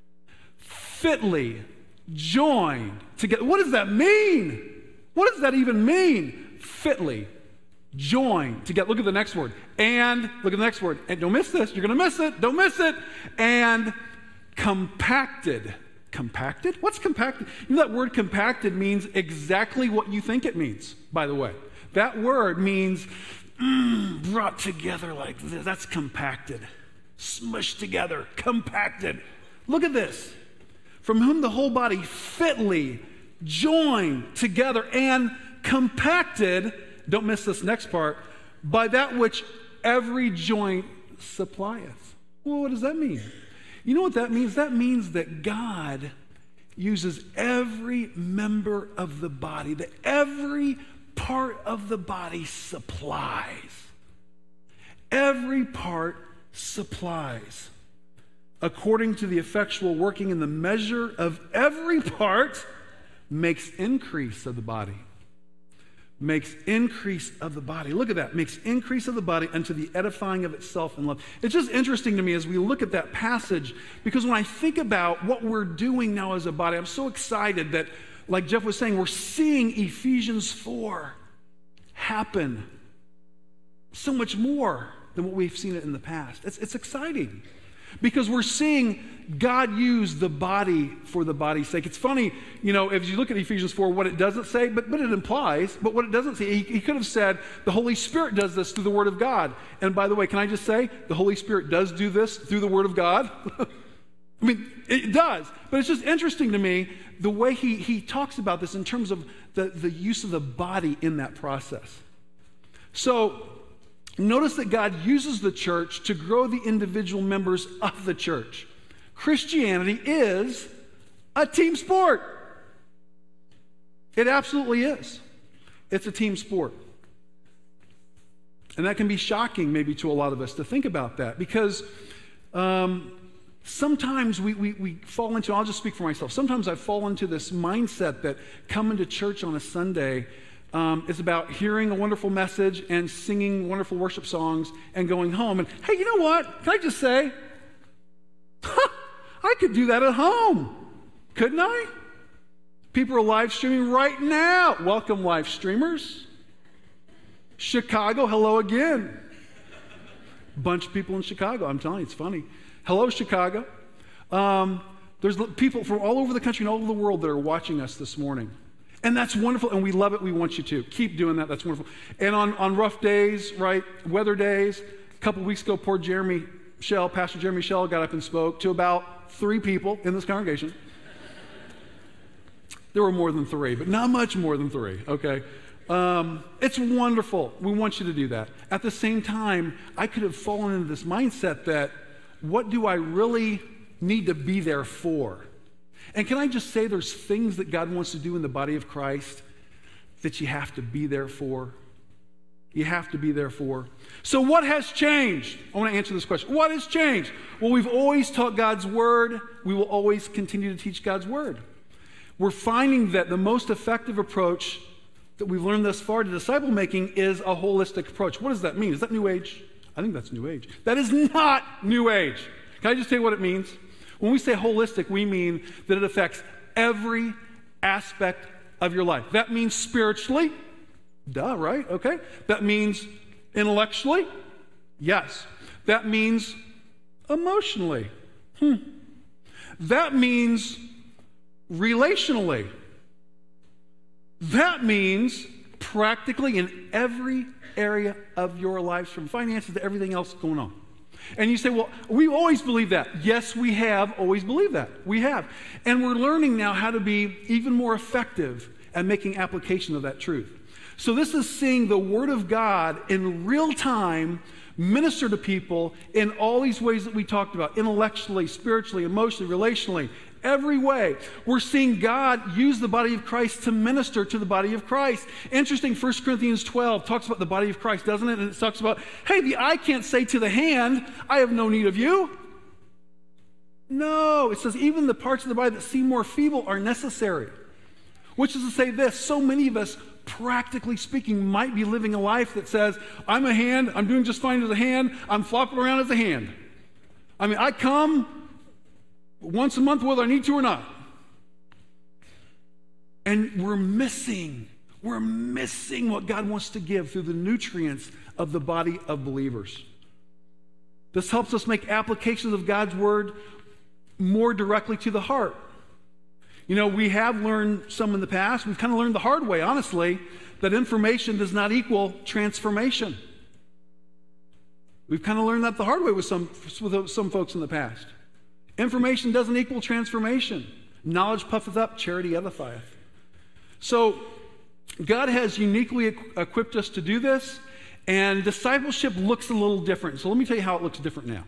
Fitly joined together. What does that mean? What does that even mean? Fitly joined together. Look at the next word. And, look at the next word. And don't miss this. You're going to miss it. Don't miss it. And compacted. Compacted? What's compacted? You know that word compacted means exactly what you think it means, by the way. That word means mm, brought together like this. That's compacted. Smushed together. Compacted. Look at this. From whom the whole body fitly joined together and compacted, don't miss this next part, by that which every joint supplieth. Well, what does that mean? You know what that means? That means that God uses every member of the body, that every part of the body supplies. Every part supplies. According to the effectual working in the measure of every part, makes increase of the body. Makes increase of the body. Look at that. Makes increase of the body unto the edifying of itself in love. It's just interesting to me as we look at that passage, because when I think about what we're doing now as a body, I'm so excited that, like Jeff was saying, we're seeing Ephesians four happen so much more than what we've seen it in the past. It's, it's exciting. Because we're seeing God use the body for the body's sake. It's funny, you know, if you look at Ephesians four, what it doesn't say, but, but it implies, but what it doesn't say, he, he could have said, the Holy Spirit does this through the Word of God. And by the way, can I just say, the Holy Spirit does do this through the Word of God? I mean, it does. But it's just interesting to me, the way he, he talks about this in terms of the, the use of the body in that process. So, notice that God uses the church to grow the individual members of the church. Christianity is a team sport. It absolutely is. It's a team sport. And that can be shocking maybe to a lot of us to think about that, because um, sometimes we, we, we fall into, I'll just speak for myself, sometimes I fall into this mindset that coming to church on a Sunday Um, it's about hearing a wonderful message and singing wonderful worship songs and going home. And hey, you know what? Can I just say, I could do that at home, couldn't I? People are live streaming right now. Welcome, live streamers. Chicago, hello again. Bunch of people in Chicago. I'm telling you, it's funny. Hello, Chicago. Um, there's people from all over the country and all over the world that are watching us this morning. And that's wonderful, and we love it. We want you to. Keep doing that. That's wonderful. And on, on rough days, right, weather days, a couple weeks ago, poor Jeremy Shell, Pastor Jeremy Shell got up and spoke to about three people in this congregation. There were more than three, but not much more than three, okay? Um, it's wonderful. We want you to do that. At the same time, I could have fallen into this mindset that, what do I really need to be there for? And can I just say there's things that God wants to do in the body of Christ that you have to be there for? You have to be there for. So what has changed? I want to answer this question. What has changed? Well, we've always taught God's Word. We will always continue to teach God's Word. We're finding that the most effective approach that we've learned thus far to disciple making is a holistic approach. What does that mean? Is that New Age? I think that's New Age. That is not New Age. Can I just tell you what it means? When we say holistic, we mean that it affects every aspect of your life. That means spiritually. Duh, right? Okay. That means intellectually. Yes. That means emotionally. Hmm. That means relationally. That means practically in every area of your lives, from finances to everything else going on. And you say, well, we always believe that. Yes, we have always believed that. We have. And we're learning now how to be even more effective at making application of that truth. So this is seeing the Word of God in real time minister to people in all these ways that we talked about, intellectually, spiritually, emotionally, relationally, every way. We're seeing God use the body of Christ to minister to the body of Christ. Interesting, First Corinthians twelve talks about the body of Christ, doesn't it? And it talks about, hey, the eye can't say to the hand, I have no need of you. No, it says even the parts of the body that seem more feeble are necessary. Which is to say this, so many of us, practically speaking, might be living a life that says, I'm a hand, I'm doing just fine as a hand, I'm flopping around as a hand. I mean, I come once a month whether I need to or not. And we're missing, we're missing what God wants to give through the nutrients of the body of believers. This helps us make applications of God's word more directly to the heart. You know, we have learned some in the past, we've kind of learned the hard way, honestly, that information does not equal transformation. We've kind of learned that the hard way with some, with some folks in the past. Information doesn't equal transformation. Knowledge puffeth up, charity edifieth. So God has uniquely equipped us to do this, and discipleship looks a little different. So let me tell you how it looks different now.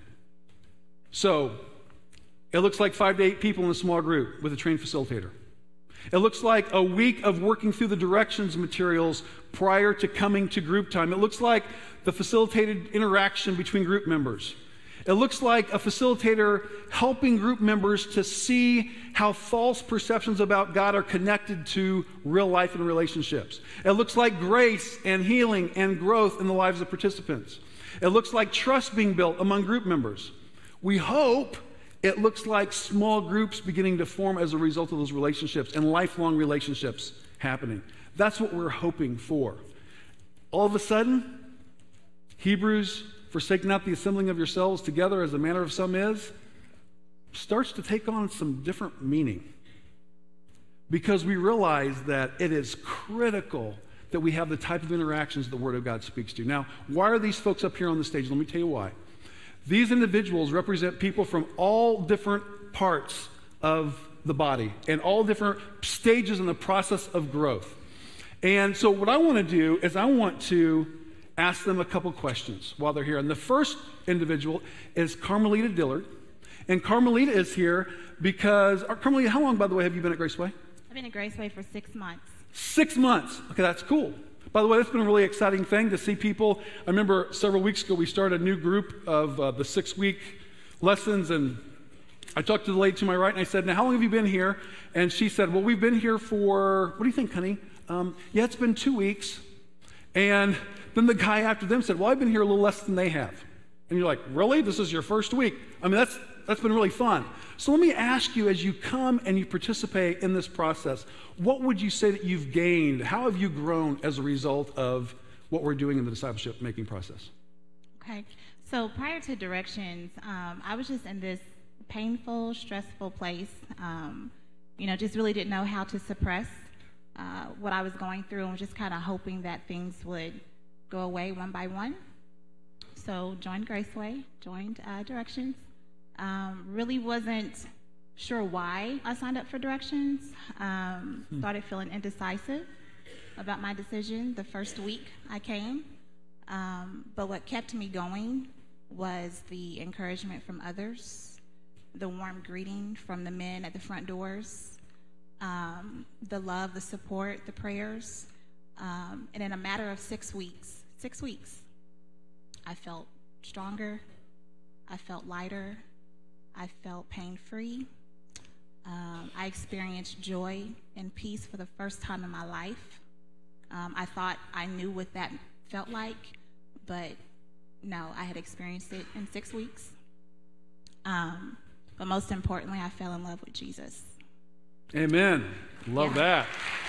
So it looks like five to eight people in a small group with a trained facilitator. It looks like a week of working through the directions materials prior to coming to group time. It looks like the facilitated interaction between group members. It looks like a facilitator helping group members to see how false perceptions about God are connected to real life and relationships. It looks like grace and healing and growth in the lives of participants. It looks like trust being built among group members. We hope it looks like small groups beginning to form as a result of those relationships and lifelong relationships happening. That's what we're hoping for. All of a sudden, Hebrews, forsaking not the assembling of yourselves together as the manner of some is, starts to take on some different meaning. Because we realize that it is critical that we have the type of interactions the Word of God speaks to. Now, why are these folks up here on the stage? Let me tell you why. These individuals represent people from all different parts of the body and all different stages in the process of growth. And so what I want to do is I want to ask them a couple questions while they're here. And the first individual is Carmelita Dillard. And Carmelita is here because, uh, Carmelita, how long, by the way, have you been at Graceway? I've been at Graceway for six months. Six months. Okay, that's cool. By the way, that's been a really exciting thing to see people. I remember several weeks ago we started a new group of uh, the six-week lessons, and I talked to the lady to my right, and I said, now, how long have you been here? And she said, well, we've been here for, what do you think, honey? Um, yeah, it's been two weeks. And then the guy after them said, well, I've been here a little less than they have. And you're like, really? This is your first week? I mean, that's that's been really fun. So let me ask you, as you come and you participate in this process, what would you say that you've gained? How have you grown as a result of what we're doing in the discipleship making process? Okay. So prior to directions, um, I was just in this painful, stressful place. Um, you know, just really didn't know how to suppress uh, what I was going through, and was just kind of hoping that things would go away one by one. So joined Graceway, joined uh, Directions. Um, really wasn't sure why I signed up for Directions. Um, hmm. Started feeling indecisive about my decision the first week I came. Um, but what kept me going was the encouragement from others, the warm greeting from the men at the front doors, um, the love, the support, the prayers. Um, and in a matter of six weeks, six weeks, I felt stronger, I felt lighter, I felt pain-free. Um, I experienced joy and peace for the first time in my life. Um, I thought I knew what that felt like, but no, I had experienced it in six weeks. Um, but most importantly, I fell in love with Jesus. Amen. Love Yeah. that.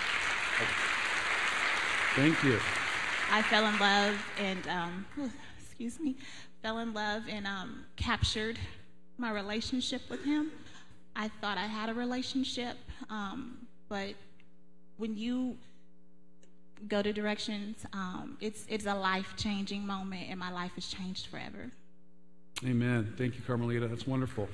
Thank you. I fell in love and, um, excuse me, fell in love and um, captured my relationship with him. I thought I had a relationship, um, but when you go to Directions, um, it's it's a life-changing moment, and my life has changed forever. Amen. Thank you, Carmelita. That's wonderful.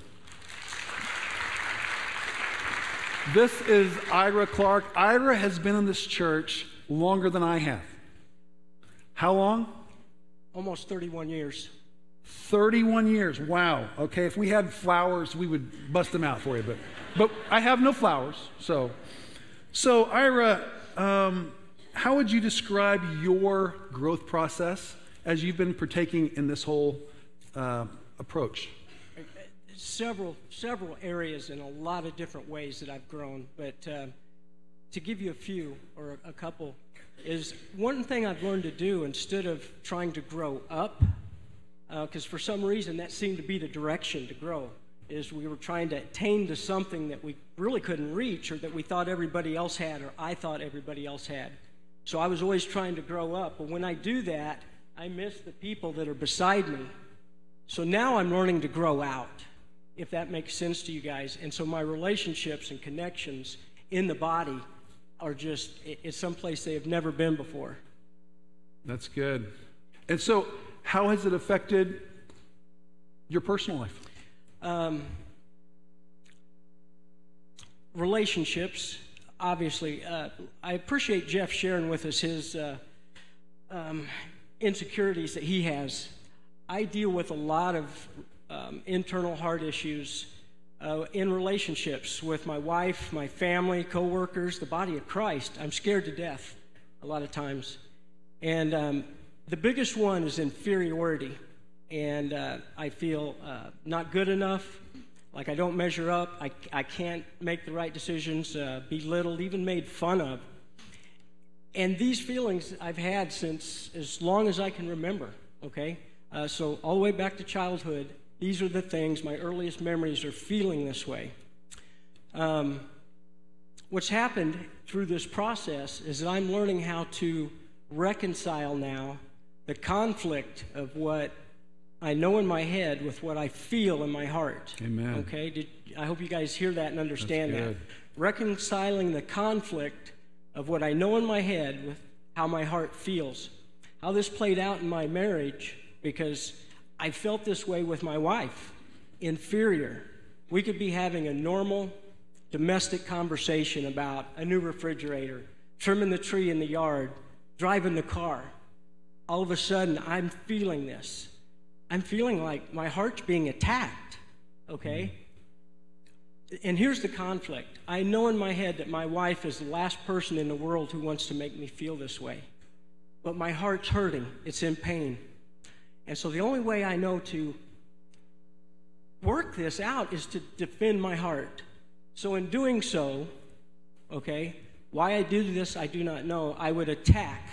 This is Ira Clark. Ira has been in this church longer than I have. How long? Almost thirty-one years. thirty-one years. Wow. Okay, if we had flowers, we would bust them out for you. But, but I have no flowers. So, so Ira, um, how would you describe your growth process as you've been partaking in this whole uh, approach? Several, several areas in a lot of different ways that I've grown. But uh, to give you a few or a couple, is one thing I've learned to do instead of trying to grow up, because uh, for some reason that seemed to be the direction to grow, is we were trying to attain to something that we really couldn't reach or that we thought everybody else had or I thought everybody else had. So I was always trying to grow up. But when I do that, I miss the people that are beside me. So now I'm learning to grow out, if that makes sense to you guys. And so my relationships and connections in the body are just, it's someplace they have never been before. That's good. And so how has it affected your personal life? Um, relationships, obviously. Uh, I appreciate Jeff sharing with us his uh, um, insecurities that he has. I deal with a lot of um, internal heart issues uh, in relationships with my wife, my family, co-workers, the body of Christ. I'm scared to death a lot of times. And um, the biggest one is inferiority. And uh, I feel uh, not good enough, like I don't measure up, I, I can't make the right decisions, uh, belittled, even made fun of. And these feelings I've had since as long as I can remember, okay? Uh, so all the way back to childhood, these are the things, my earliest memories are feeling this way. Um, what's happened through this process is that I'm learning how to reconcile now the conflict of what I know in my head with what I feel in my heart. Amen. Okay? Did, I hope you guys hear that and understand That's that. good. Reconciling the conflict of what I know in my head with how my heart feels. How this played out in my marriage, because I felt this way with my wife. Inferior. We could be having a normal domestic conversation about a new refrigerator, trimming the tree in the yard, driving the car. All of a sudden, I'm feeling this. I'm feeling like my heart's being attacked, okay? And here's the conflict. I know in my head that my wife is the last person in the world who wants to make me feel this way. But my heart's hurting. It's in pain. And so the only way I know to work this out is to defend my heart. So in doing so, okay, why I do this, I do not know. I would attack,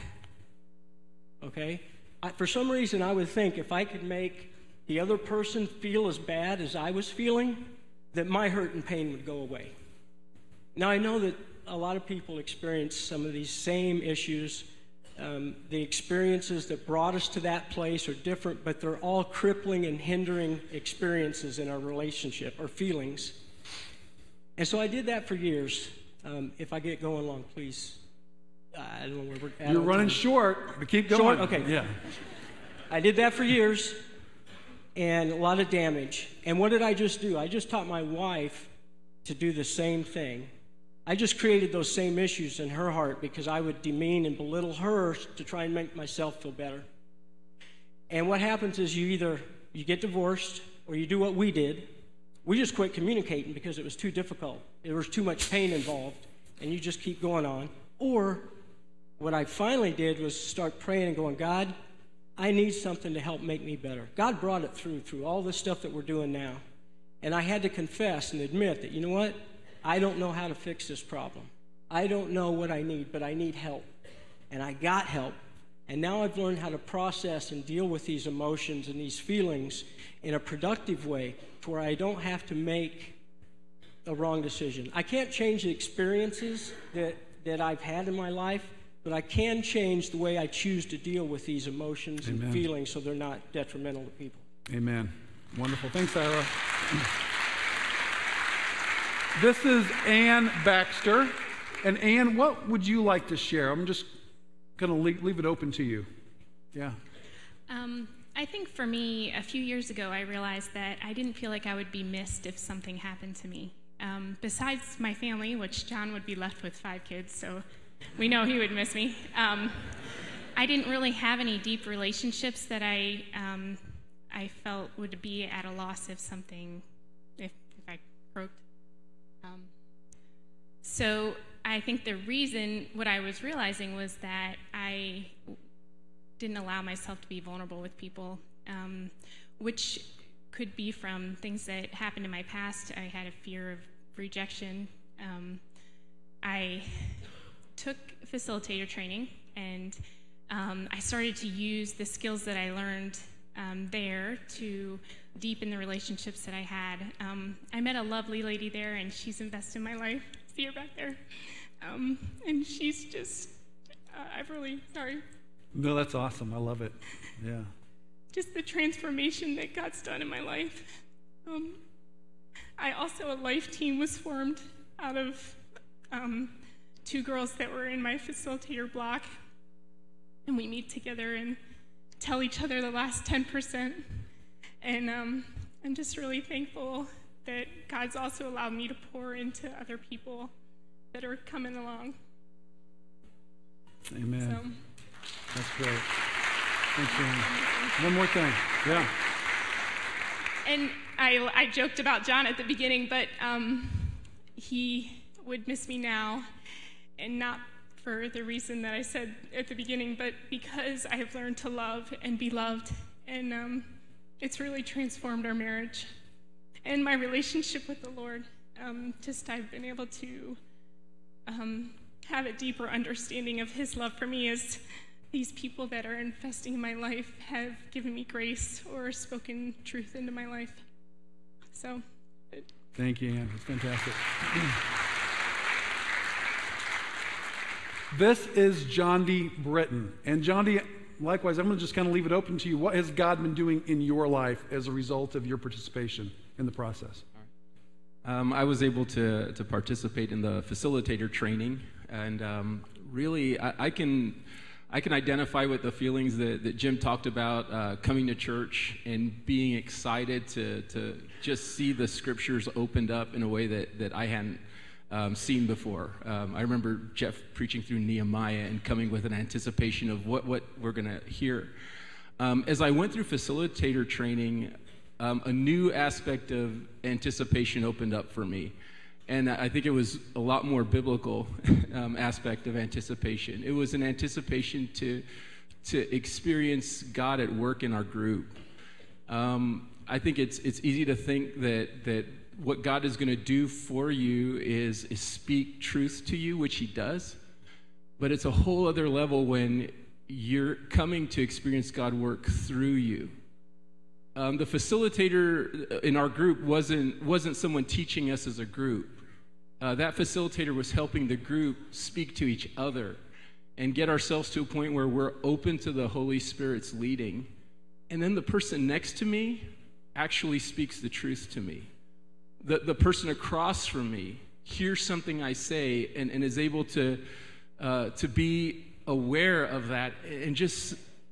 okay? I, for some reason, I would think if I could make the other person feel as bad as I was feeling, that my hurt and pain would go away. Now, I know that a lot of people experience some of these same issues. Um, the experiences that brought us to that place are different, but they're all crippling and hindering experiences in our relationship or feelings. And so I did that for years. Um, if I get going long, please. I don't know where we're at. You're on running time. short, but keep going. Short? Okay. Yeah. I did that for years, and a lot of damage. And what did I just do? I just taught my wife to do the same thing. I just created those same issues in her heart because I would demean and belittle her to try and make myself feel better. And what happens is you either you get divorced or you do what we did. We just quit communicating because it was too difficult. There was too much pain involved, and you just keep going on. Or what I finally did was start praying and going, God, I need something to help make me better. God brought it through, through all this stuff that we're doing now. And I had to confess and admit that, you know what? I don't know how to fix this problem. I don't know what I need, but I need help. And I got help. And now I've learned how to process and deal with these emotions and these feelings in a productive way to where I don't have to make a wrong decision. I can't change the experiences that, that I've had in my life, but I can change the way I choose to deal with these emotions Amen. and feelings so they're not detrimental to people. Amen. Wonderful. Thanks, Ira. This is Ann Baxter. And Ann, what would you like to share? I'm just going to leave, leave it open to you. Yeah. Um, I think for me, a few years ago, I realized that I didn't feel like I would be missed if something happened to me. Um, besides my family, which John would be left with five kids, so we know he would miss me. Um, I didn't really have any deep relationships that I um, I felt would be at a loss if something, if, if I croaked. Um, so I think the reason, what I was realizing was that I didn't allow myself to be vulnerable with people, um, which could be from things that happened in my past. I had a fear of rejection. Um, I took facilitator training, and um, I started to use the skills that I learned um, there to deepen the relationships that I had. Um, I met a lovely lady there, and she's invested in my life. See her back there. Um, and she's just, uh, I've really, sorry. No, that's awesome. I love it. Yeah. Just the transformation that God's done in my life. Um, I also, a life team was formed out of um, two girls that were in my facilitator block. And we meet together and tell each other the last ten percent. And um, I'm just really thankful that God's also allowed me to pour into other people that are coming along. Amen. So, that's great. Thanks, Ann. One more thing. Yeah. and I, I joked about John at the beginning, but um, he would miss me now, and not for the reason that I said at the beginning, but because I have learned to love and be loved, and um, it's really transformed our marriage and my relationship with the Lord. Um, just I've been able to um, have a deeper understanding of His love for me, as these people that are investing in my life have given me grace or spoken truth into my life. So, it, thank you, Ann. It's fantastic. This is John D. Britton. And John D., likewise, I'm going to just kind of leave it open to you. What has God been doing in your life as a result of your participation in the process? Um, I was able to, to participate in the facilitator training, and um, really, I, I can I can identify with the feelings that, that Jim talked about, uh, coming to church and being excited to, to just see the scriptures opened up in a way that, that I hadn't um, seen before. Um, I remember Jeff preaching through Nehemiah and coming with an anticipation of what, what we're going to hear. Um, as I went through facilitator training, um, a new aspect of anticipation opened up for me. And I think it was a lot more biblical um, aspect of anticipation. It was an anticipation to, to experience God at work in our group. Um, I think it's, it's easy to think that, that what God is going to do for you is, is speak truth to you, which He does. But it's a whole other level when you're coming to experience God work through you. Um, the facilitator in our group wasn't, wasn't someone teaching us as a group. Uh, that facilitator was helping the group speak to each other and get ourselves to a point where we're open to the Holy Spirit's leading. And then the person next to me actually speaks the truth to me. The, the person across from me hears something I say and, and is able to, uh, to be aware of that. And just,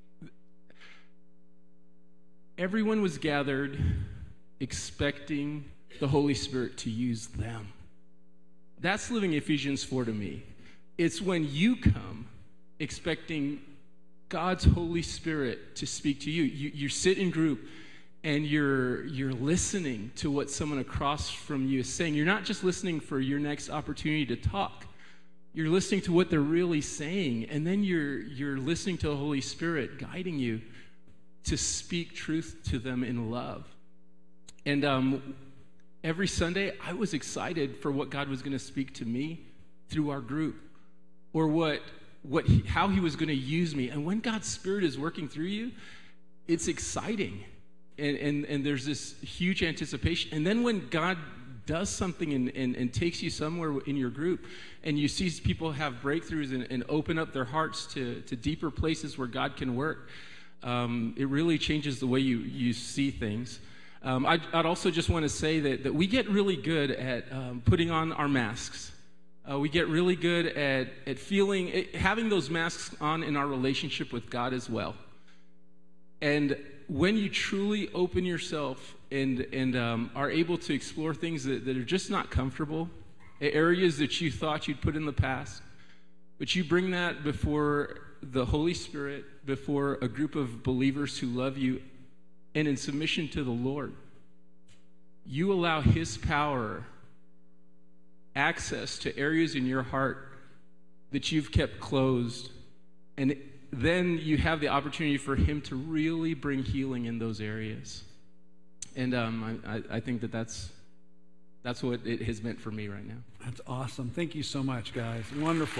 everyone was gathered expecting the Holy Spirit to use them. That's living Ephesians four to me. It's when you come expecting God's Holy Spirit to speak to you. You, you sit in group and you're, you're listening to what someone across from you is saying. You're not just listening for your next opportunity to talk. You're listening to what they're really saying, and then you're, you're listening to the Holy Spirit guiding you to speak truth to them in love. And um, every Sunday, I was excited for what God was going to speak to me through our group, or what what he, how he was going to use me. And when God's Spirit is working through you, it's exciting. And, and, and there's this huge anticipation. And then when God does something and, and, and takes you somewhere in your group, and you see people have breakthroughs and, and open up their hearts to, to deeper places where God can work, um, it really changes the way you, you see things. Um, I'd, I'd also just want to say that, that we get really good at um, putting on our masks. Uh, we get really good at, at feeling, it, having those masks on in our relationship with God as well. And when you truly open yourself and, and um, are able to explore things that, that are just not comfortable, areas that you thought you'd put in the past, but you bring that before the Holy Spirit, before a group of believers who love you, and in submission to the Lord, you allow His power access to areas in your heart that you've kept closed, and then you have the opportunity for Him to really bring healing in those areas. And um, I, I think that that's, that's what it has meant for me right now. That's awesome. Thank you so much, guys. Wonderful.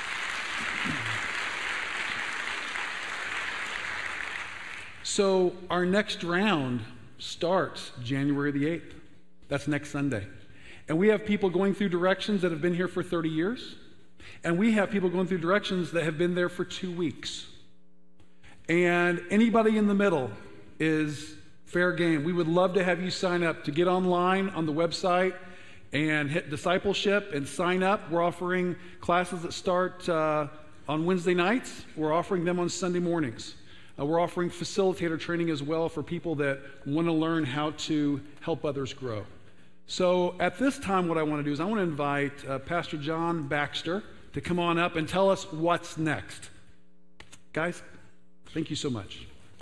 So our next round starts January the eighth. That's next Sunday. And we have people going through directions that have been here for thirty years. And we have people going through directions that have been there for two weeks. And anybody in the middle is fair game. We would love to have you sign up to get online on the website and hit discipleship and sign up. We're offering classes that start uh, on Wednesday nights. We're offering them on Sunday mornings. Uh, we're offering facilitator training as well for people that want to learn how to help others grow. So at this time, what I want to do is I want to invite uh, Pastor John Baxter to come on up and tell us what's next. Guys, thank you so much.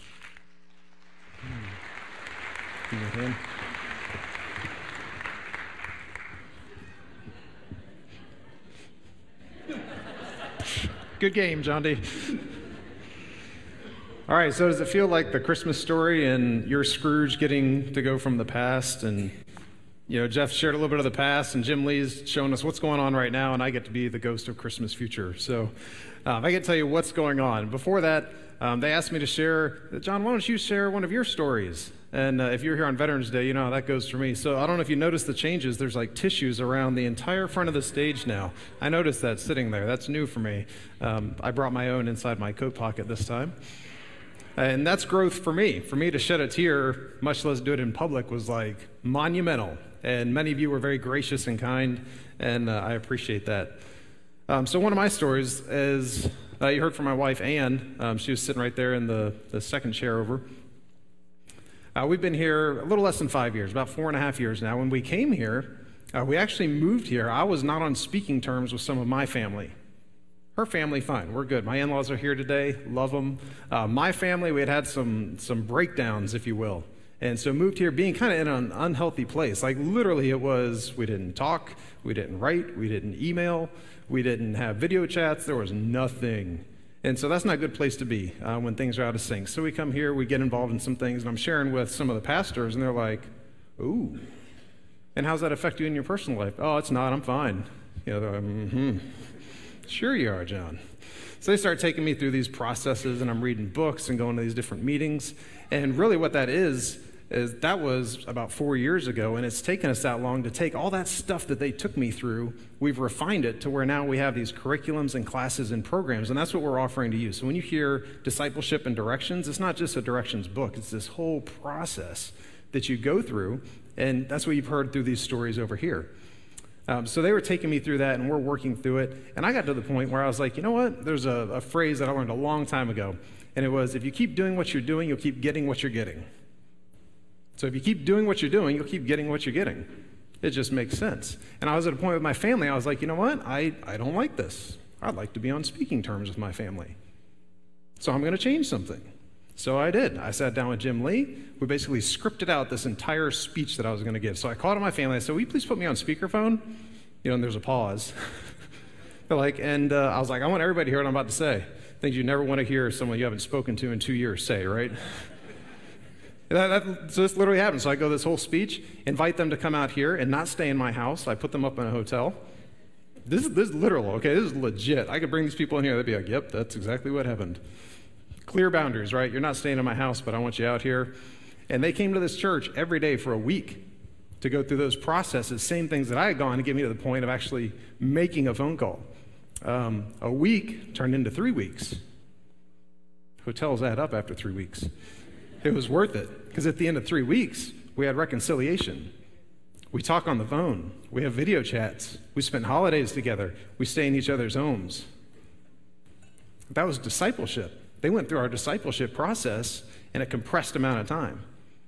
Good game, John D. All right, so does it feel like the Christmas story and you're Scrooge getting to go from the past? And, you know, Jeff shared a little bit of the past, and Jim Lee's showing us what's going on right now, and I get to be the ghost of Christmas future. So um, I get to tell you what's going on. Before that, um, they asked me to share, John, why don't you share one of your stories? And uh, if you're here on Veterans Day, you know how that goes for me. So I don't know if you noticed the changes. There's like tissues around the entire front of the stage now. I noticed that sitting there. That's new for me. Um, I brought my own inside my coat pocket this time. And that's growth for me. For me to shed a tear, much less do it in public, was like monumental. And many of you were very gracious and kind, and uh, I appreciate that. Um, so one of my stories is, uh, you heard from my wife, Ann. Um, she was sitting right there in the, the second chair over. Uh, we've been here a little less than five years, about four and a half years now. When we came here, uh, we actually moved here. I was not on speaking terms with some of my family. Her family, fine, we're good. My in-laws are here today, love them. Uh, my family, we had had some, some breakdowns, if you will. And so moved here being kind of in an unhealthy place. Like literally it was, we didn't talk, we didn't write, we didn't email, we didn't have video chats, there was nothing. And so that's not a good place to be uh, when things are out of sync. So we come here, we get involved in some things, and I'm sharing with some of the pastors, and they're like, ooh, and how's that affect you in your personal life? Oh, it's not, I'm fine. You know, they're like, mm-hmm. Sure you are, John. So they start taking me through these processes, and I'm reading books and going to these different meetings. And really what that is, is that was about four years ago, and it's taken us that long to take all that stuff that they took me through. We've refined it to where now we have these curriculums and classes and programs, and that's what we're offering to you. So when you hear discipleship and directions, it's not just a directions book. It's this whole process that you go through, and that's what you've heard through these stories over here. Um, so they were taking me through that, and we're working through it. And I got to the point where I was like, you know what? There's a, a phrase that I learned a long time ago, and it was, if you keep doing what you're doing, you'll keep getting what you're getting. So if you keep doing what you're doing, you'll keep getting what you're getting. It just makes sense. And I was at a point with my family, I was like, you know what? I, I don't like this. I'd like to be on speaking terms with my family. So I'm going to change something. So I did. I sat down with Jim Lee. We basically scripted out this entire speech that I was going to give. So I called on my family. I said, will you please put me on speakerphone? You know, and there's a pause. They're like, and uh, I was like, I want everybody to hear what I'm about to say. Things you never want to hear someone you haven't spoken to in two years say, right? That, that, so this literally happened. So I go this whole speech, invite them to come out here and not stay in my house. I put them up in a hotel. This is, this is literal, okay? This is legit. I could bring these people in here, they'd be like, yep, that's exactly what happened. Clear boundaries, right? You're not staying in my house, but I want you out here. And they came to this church every day for a week to go through those processes, same things that I had gone to get me to the point of actually making a phone call. Um, a week turned into three weeks. Hotels add up after three weeks. It was worth it, because at the end of three weeks, we had reconciliation. We talk on the phone. We have video chats. We spend holidays together. We stay in each other's homes. That was discipleship. They went through our discipleship process in a compressed amount of time.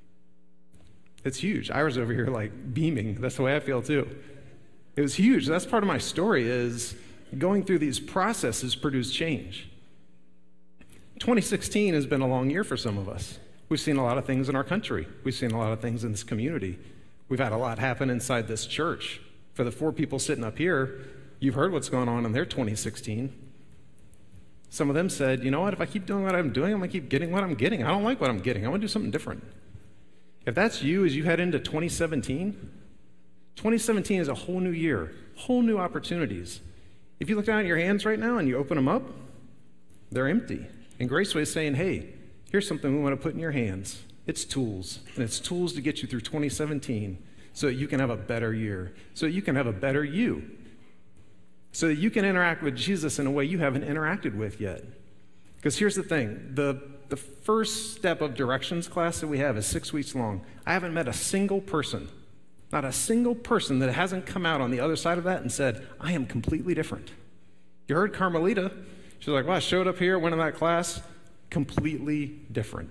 It's huge. Ira's over here like beaming. That's the way I feel too. It was huge. That's part of my story, is going through these processes produce change. twenty sixteen has been a long year for some of us. We've seen a lot of things in our country. We've seen a lot of things in this community. We've had a lot happen inside this church. For the four people sitting up here, you've heard what's going on in their twenty sixteen. Some of them said, you know what, if I keep doing what I'm doing, I'm going to keep getting what I'm getting. I don't like what I'm getting. I want to do something different. If that's you as you head into twenty seventeen, twenty seventeen is a whole new year, whole new opportunities. If you look down at your hands right now and you open them up, they're empty. And Graceway is saying, hey, here's something we want to put in your hands. It's tools, and it's tools to get you through twenty seventeen so that you can have a better year, so that you can have a better you, so that you can interact with Jesus in a way you haven't interacted with yet. Because here's the thing, the, the first step of directions class that we have is six weeks long. I haven't met a single person, not a single person that hasn't come out on the other side of that and said, I am completely different. You heard Carmelita. She's like, well, I showed up here, went in that class, completely different.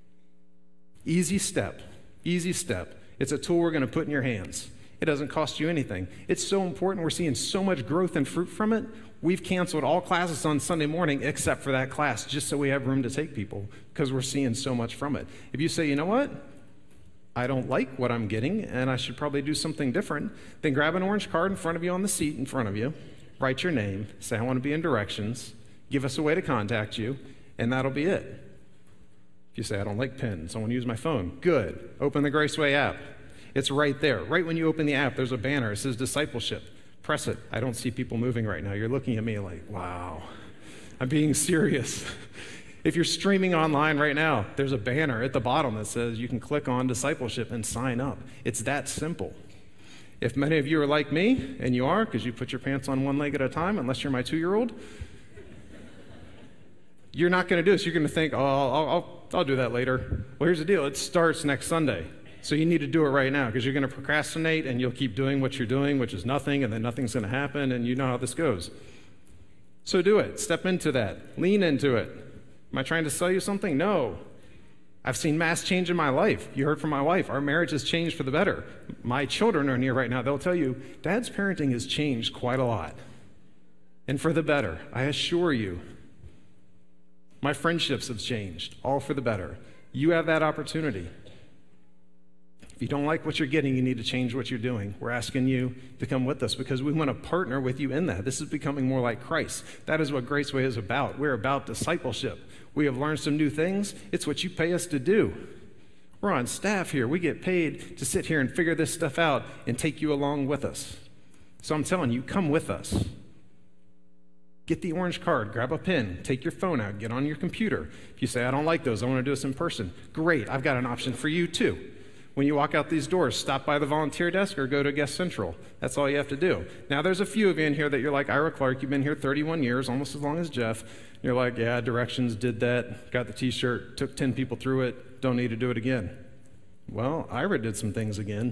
Easy step, easy step. It's a tool we're going to put in your hands. It doesn't cost you anything. It's so important. We're seeing so much growth and fruit from it. We've canceled all classes on Sunday morning except for that class, just so we have room to take people, because we're seeing so much from it. If you say, you know what, I don't like what I'm getting, and I should probably do something different, then grab an orange card in front of you on the seat in front of you, write your name, say I want to be in directions, give us a way to contact you, and that'll be it. If you say, I don't like pens, I want to use my phone, good. Open the Graceway app. It's right there. Right when you open the app, there's a banner. It says discipleship. Press it. I don't see people moving right now. You're looking at me like, wow, I'm being serious. If you're streaming online right now, there's a banner at the bottom that says you can click on discipleship and sign up. It's that simple. If many of you are like me, and you are, because you put your pants on one leg at a time, unless you're my two-year-old, you're not going to do this. You're going to think, oh, I'll, I'll, I'll do that later. Well, here's the deal. It starts next Sunday. So you need to do it right now, because you're going to procrastinate and you'll keep doing what you're doing, which is nothing, and then nothing's going to happen, and you know how this goes. So do it. Step into that. Lean into it. Am I trying to sell you something? No. I've seen mass change in my life. You heard from my wife. Our marriage has changed for the better. My children are in here right now. They'll tell you, Dad's parenting has changed quite a lot. And for the better, I assure you. My friendships have changed, all for the better. You have that opportunity. If you don't like what you're getting, you need to change what you're doing. We're asking you to come with us because we want to partner with you in that. This is becoming more like Christ. That is what Graceway is about. We're about discipleship. We have learned some new things. It's what you pay us to do. We're on staff here. We get paid to sit here and figure this stuff out and take you along with us. So I'm telling you, come with us. Get the orange card, grab a pen, take your phone out, get on your computer. If you say, I don't like those, I want to do this in person, great, I've got an option for you too. When you walk out these doors, stop by the volunteer desk or go to Guest Central. That's all you have to do. Now, there's a few of you in here that you're like, Ira Clark, you've been here thirty-one years, almost as long as Jeff. You're like, yeah, directions, did that, got the t-shirt, took ten people through it, don't need to do it again. Well, Ira did some things again.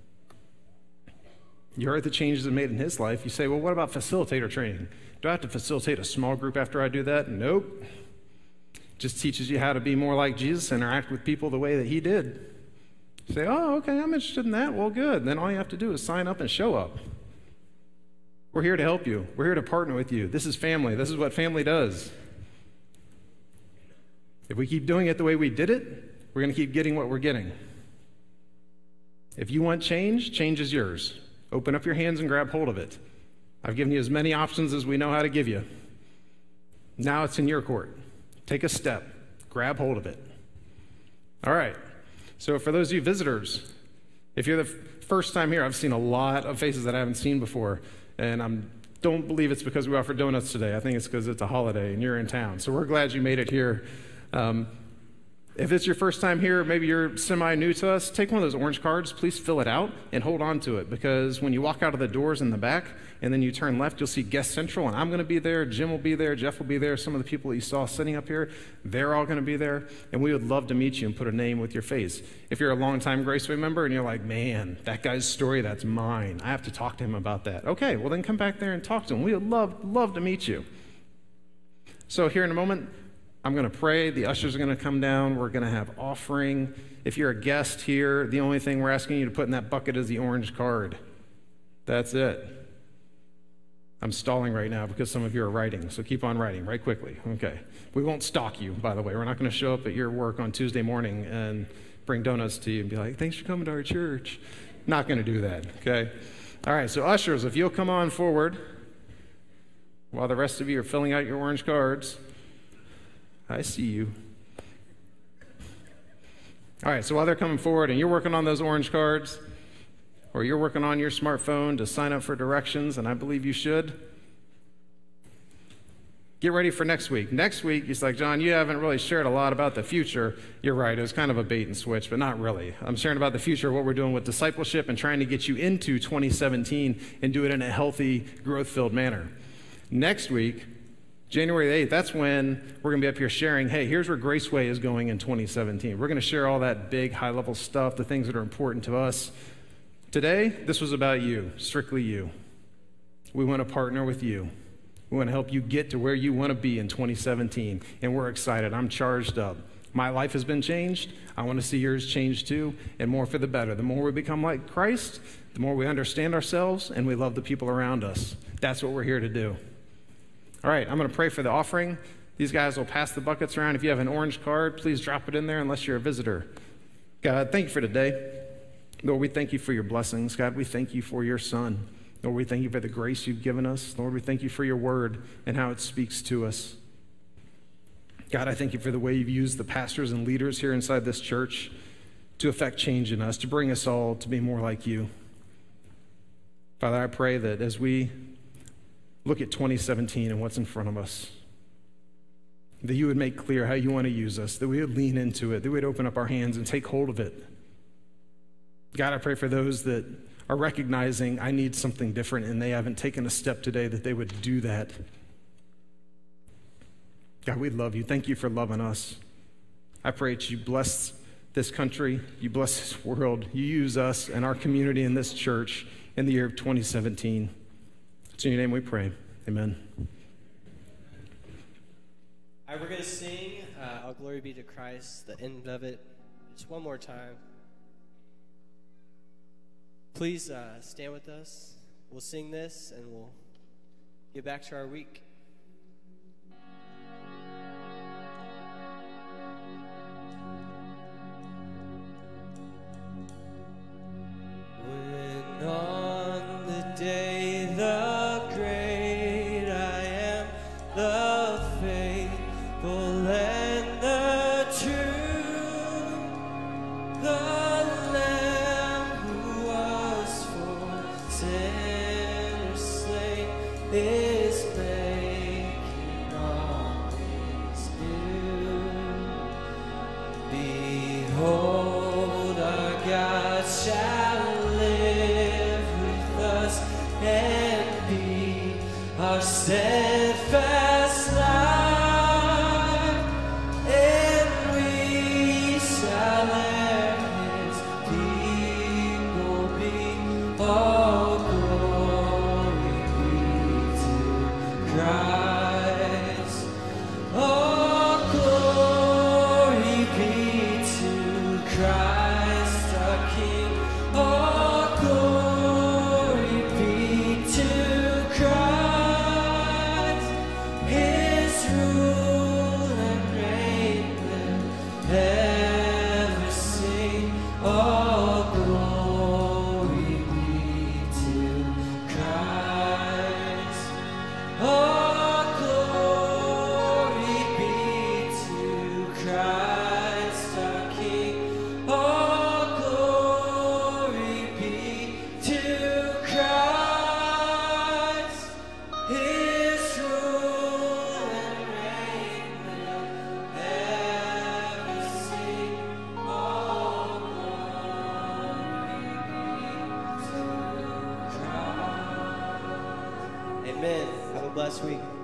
You heard the changes it made in his life. You say, well, what about facilitator training? Do I have to facilitate a small group after I do that? Nope. Just teaches you how to be more like Jesus, interact with people the way that he did. You say, oh, okay, I'm interested in that. Well, good. Then all you have to do is sign up and show up. We're here to help you. We're here to partner with you. This is family. This is what family does. If we keep doing it the way we did it, we're going to keep getting what we're getting. If you want change, change is yours. Open up your hands and grab hold of it. I've given you as many options as we know how to give you. Now it's in your court. Take a step. Grab hold of it. All right. So for those of you visitors, if you're the f- first time here, I've seen a lot of faces that I haven't seen before, and I'm don't believe it's because we offer donuts today. I think it's because it's a holiday and you're in town. So we're glad you made it here. Um, if it's your first time here, maybe you're semi-new to us, take one of those orange cards, please fill it out and hold on to it, because when you walk out of the doors in the back and then you turn left, you'll see Guest Central, and I'm going to be there, Jim will be there, Jeff will be there, some of the people that you saw sitting up here, they're all going to be there, and we would love to meet you and put a name with your face. If you're a longtime Graceway member and you're like, man, that guy's story, that's mine, I have to talk to him about that. Okay, well then come back there and talk to him. We would love, love to meet you. So here in a moment, I'm going to pray. The ushers are going to come down. We're going to have offering. If you're a guest here, the only thing we're asking you to put in that bucket is the orange card. That's it. I'm stalling right now because some of you are writing, so keep on writing right quickly. Okay. We won't stalk you, by the way. We're not going to show up at your work on Tuesday morning and bring donuts to you and be like, thanks for coming to our church. Not going to do that, okay? All right, so ushers, if you'll come on forward while the rest of you are filling out your orange cards. I see you. All right, so while they're coming forward and you're working on those orange cards, or you're working on your smartphone to sign up for directions, and I believe you should, get ready for next week. Next week, he's like, John, you haven't really shared a lot about the future. You're right, it was kind of a bait and switch, but not really. I'm sharing about the future, what we're doing with discipleship and trying to get you into twenty seventeen and do it in a healthy, growth-filled manner. Next week, January eighth, that's when we're going to be up here sharing, hey, here's where Graceway is going in twenty seventeen. We're going to share all that big, high-level stuff, the things that are important to us. Today, this was about you, strictly you. We want to partner with you. We want to help you get to where you want to be in twenty seventeen, and we're excited. I'm charged up. My life has been changed. I want to see yours change too, and more for the better. The more we become like Christ, the more we understand ourselves, and we love the people around us. That's what we're here to do. All right, I'm going to pray for the offering. These guys will pass the buckets around. If you have an orange card, please drop it in there unless you're a visitor. God, thank you for today. Lord, we thank you for your blessings. God, we thank you for your son. Lord, we thank you for the grace you've given us. Lord, we thank you for your word and how it speaks to us. God, I thank you for the way you've used the pastors and leaders here inside this church to affect change in us, to bring us all to be more like you. Father, I pray that as we look at twenty seventeen and what's in front of us, that you would make clear how you want to use us, that we would lean into it, that we would open up our hands and take hold of it. God, I pray for those that are recognizing I need something different and they haven't taken a step today, that they would do that. God, we love you. Thank you for loving us. I pray that you bless this country, you bless this world, you use us and our community in this church in the year of twenty seventeen. It's in your name we pray. Amen. All right, we're going to sing uh, All Glory Be to Christ, the end of it, just one more time. Please uh, stand with us. We'll sing this and we'll get back to our week. When on the day the great I am, the faithful and the true, the Lamb who was for sinners slain is making all things new. Behold, our God shall and be our steadfast light, and we shall let his people be. All glory be to Christ. All glory be to Christ our King. All glory to Christ, last week.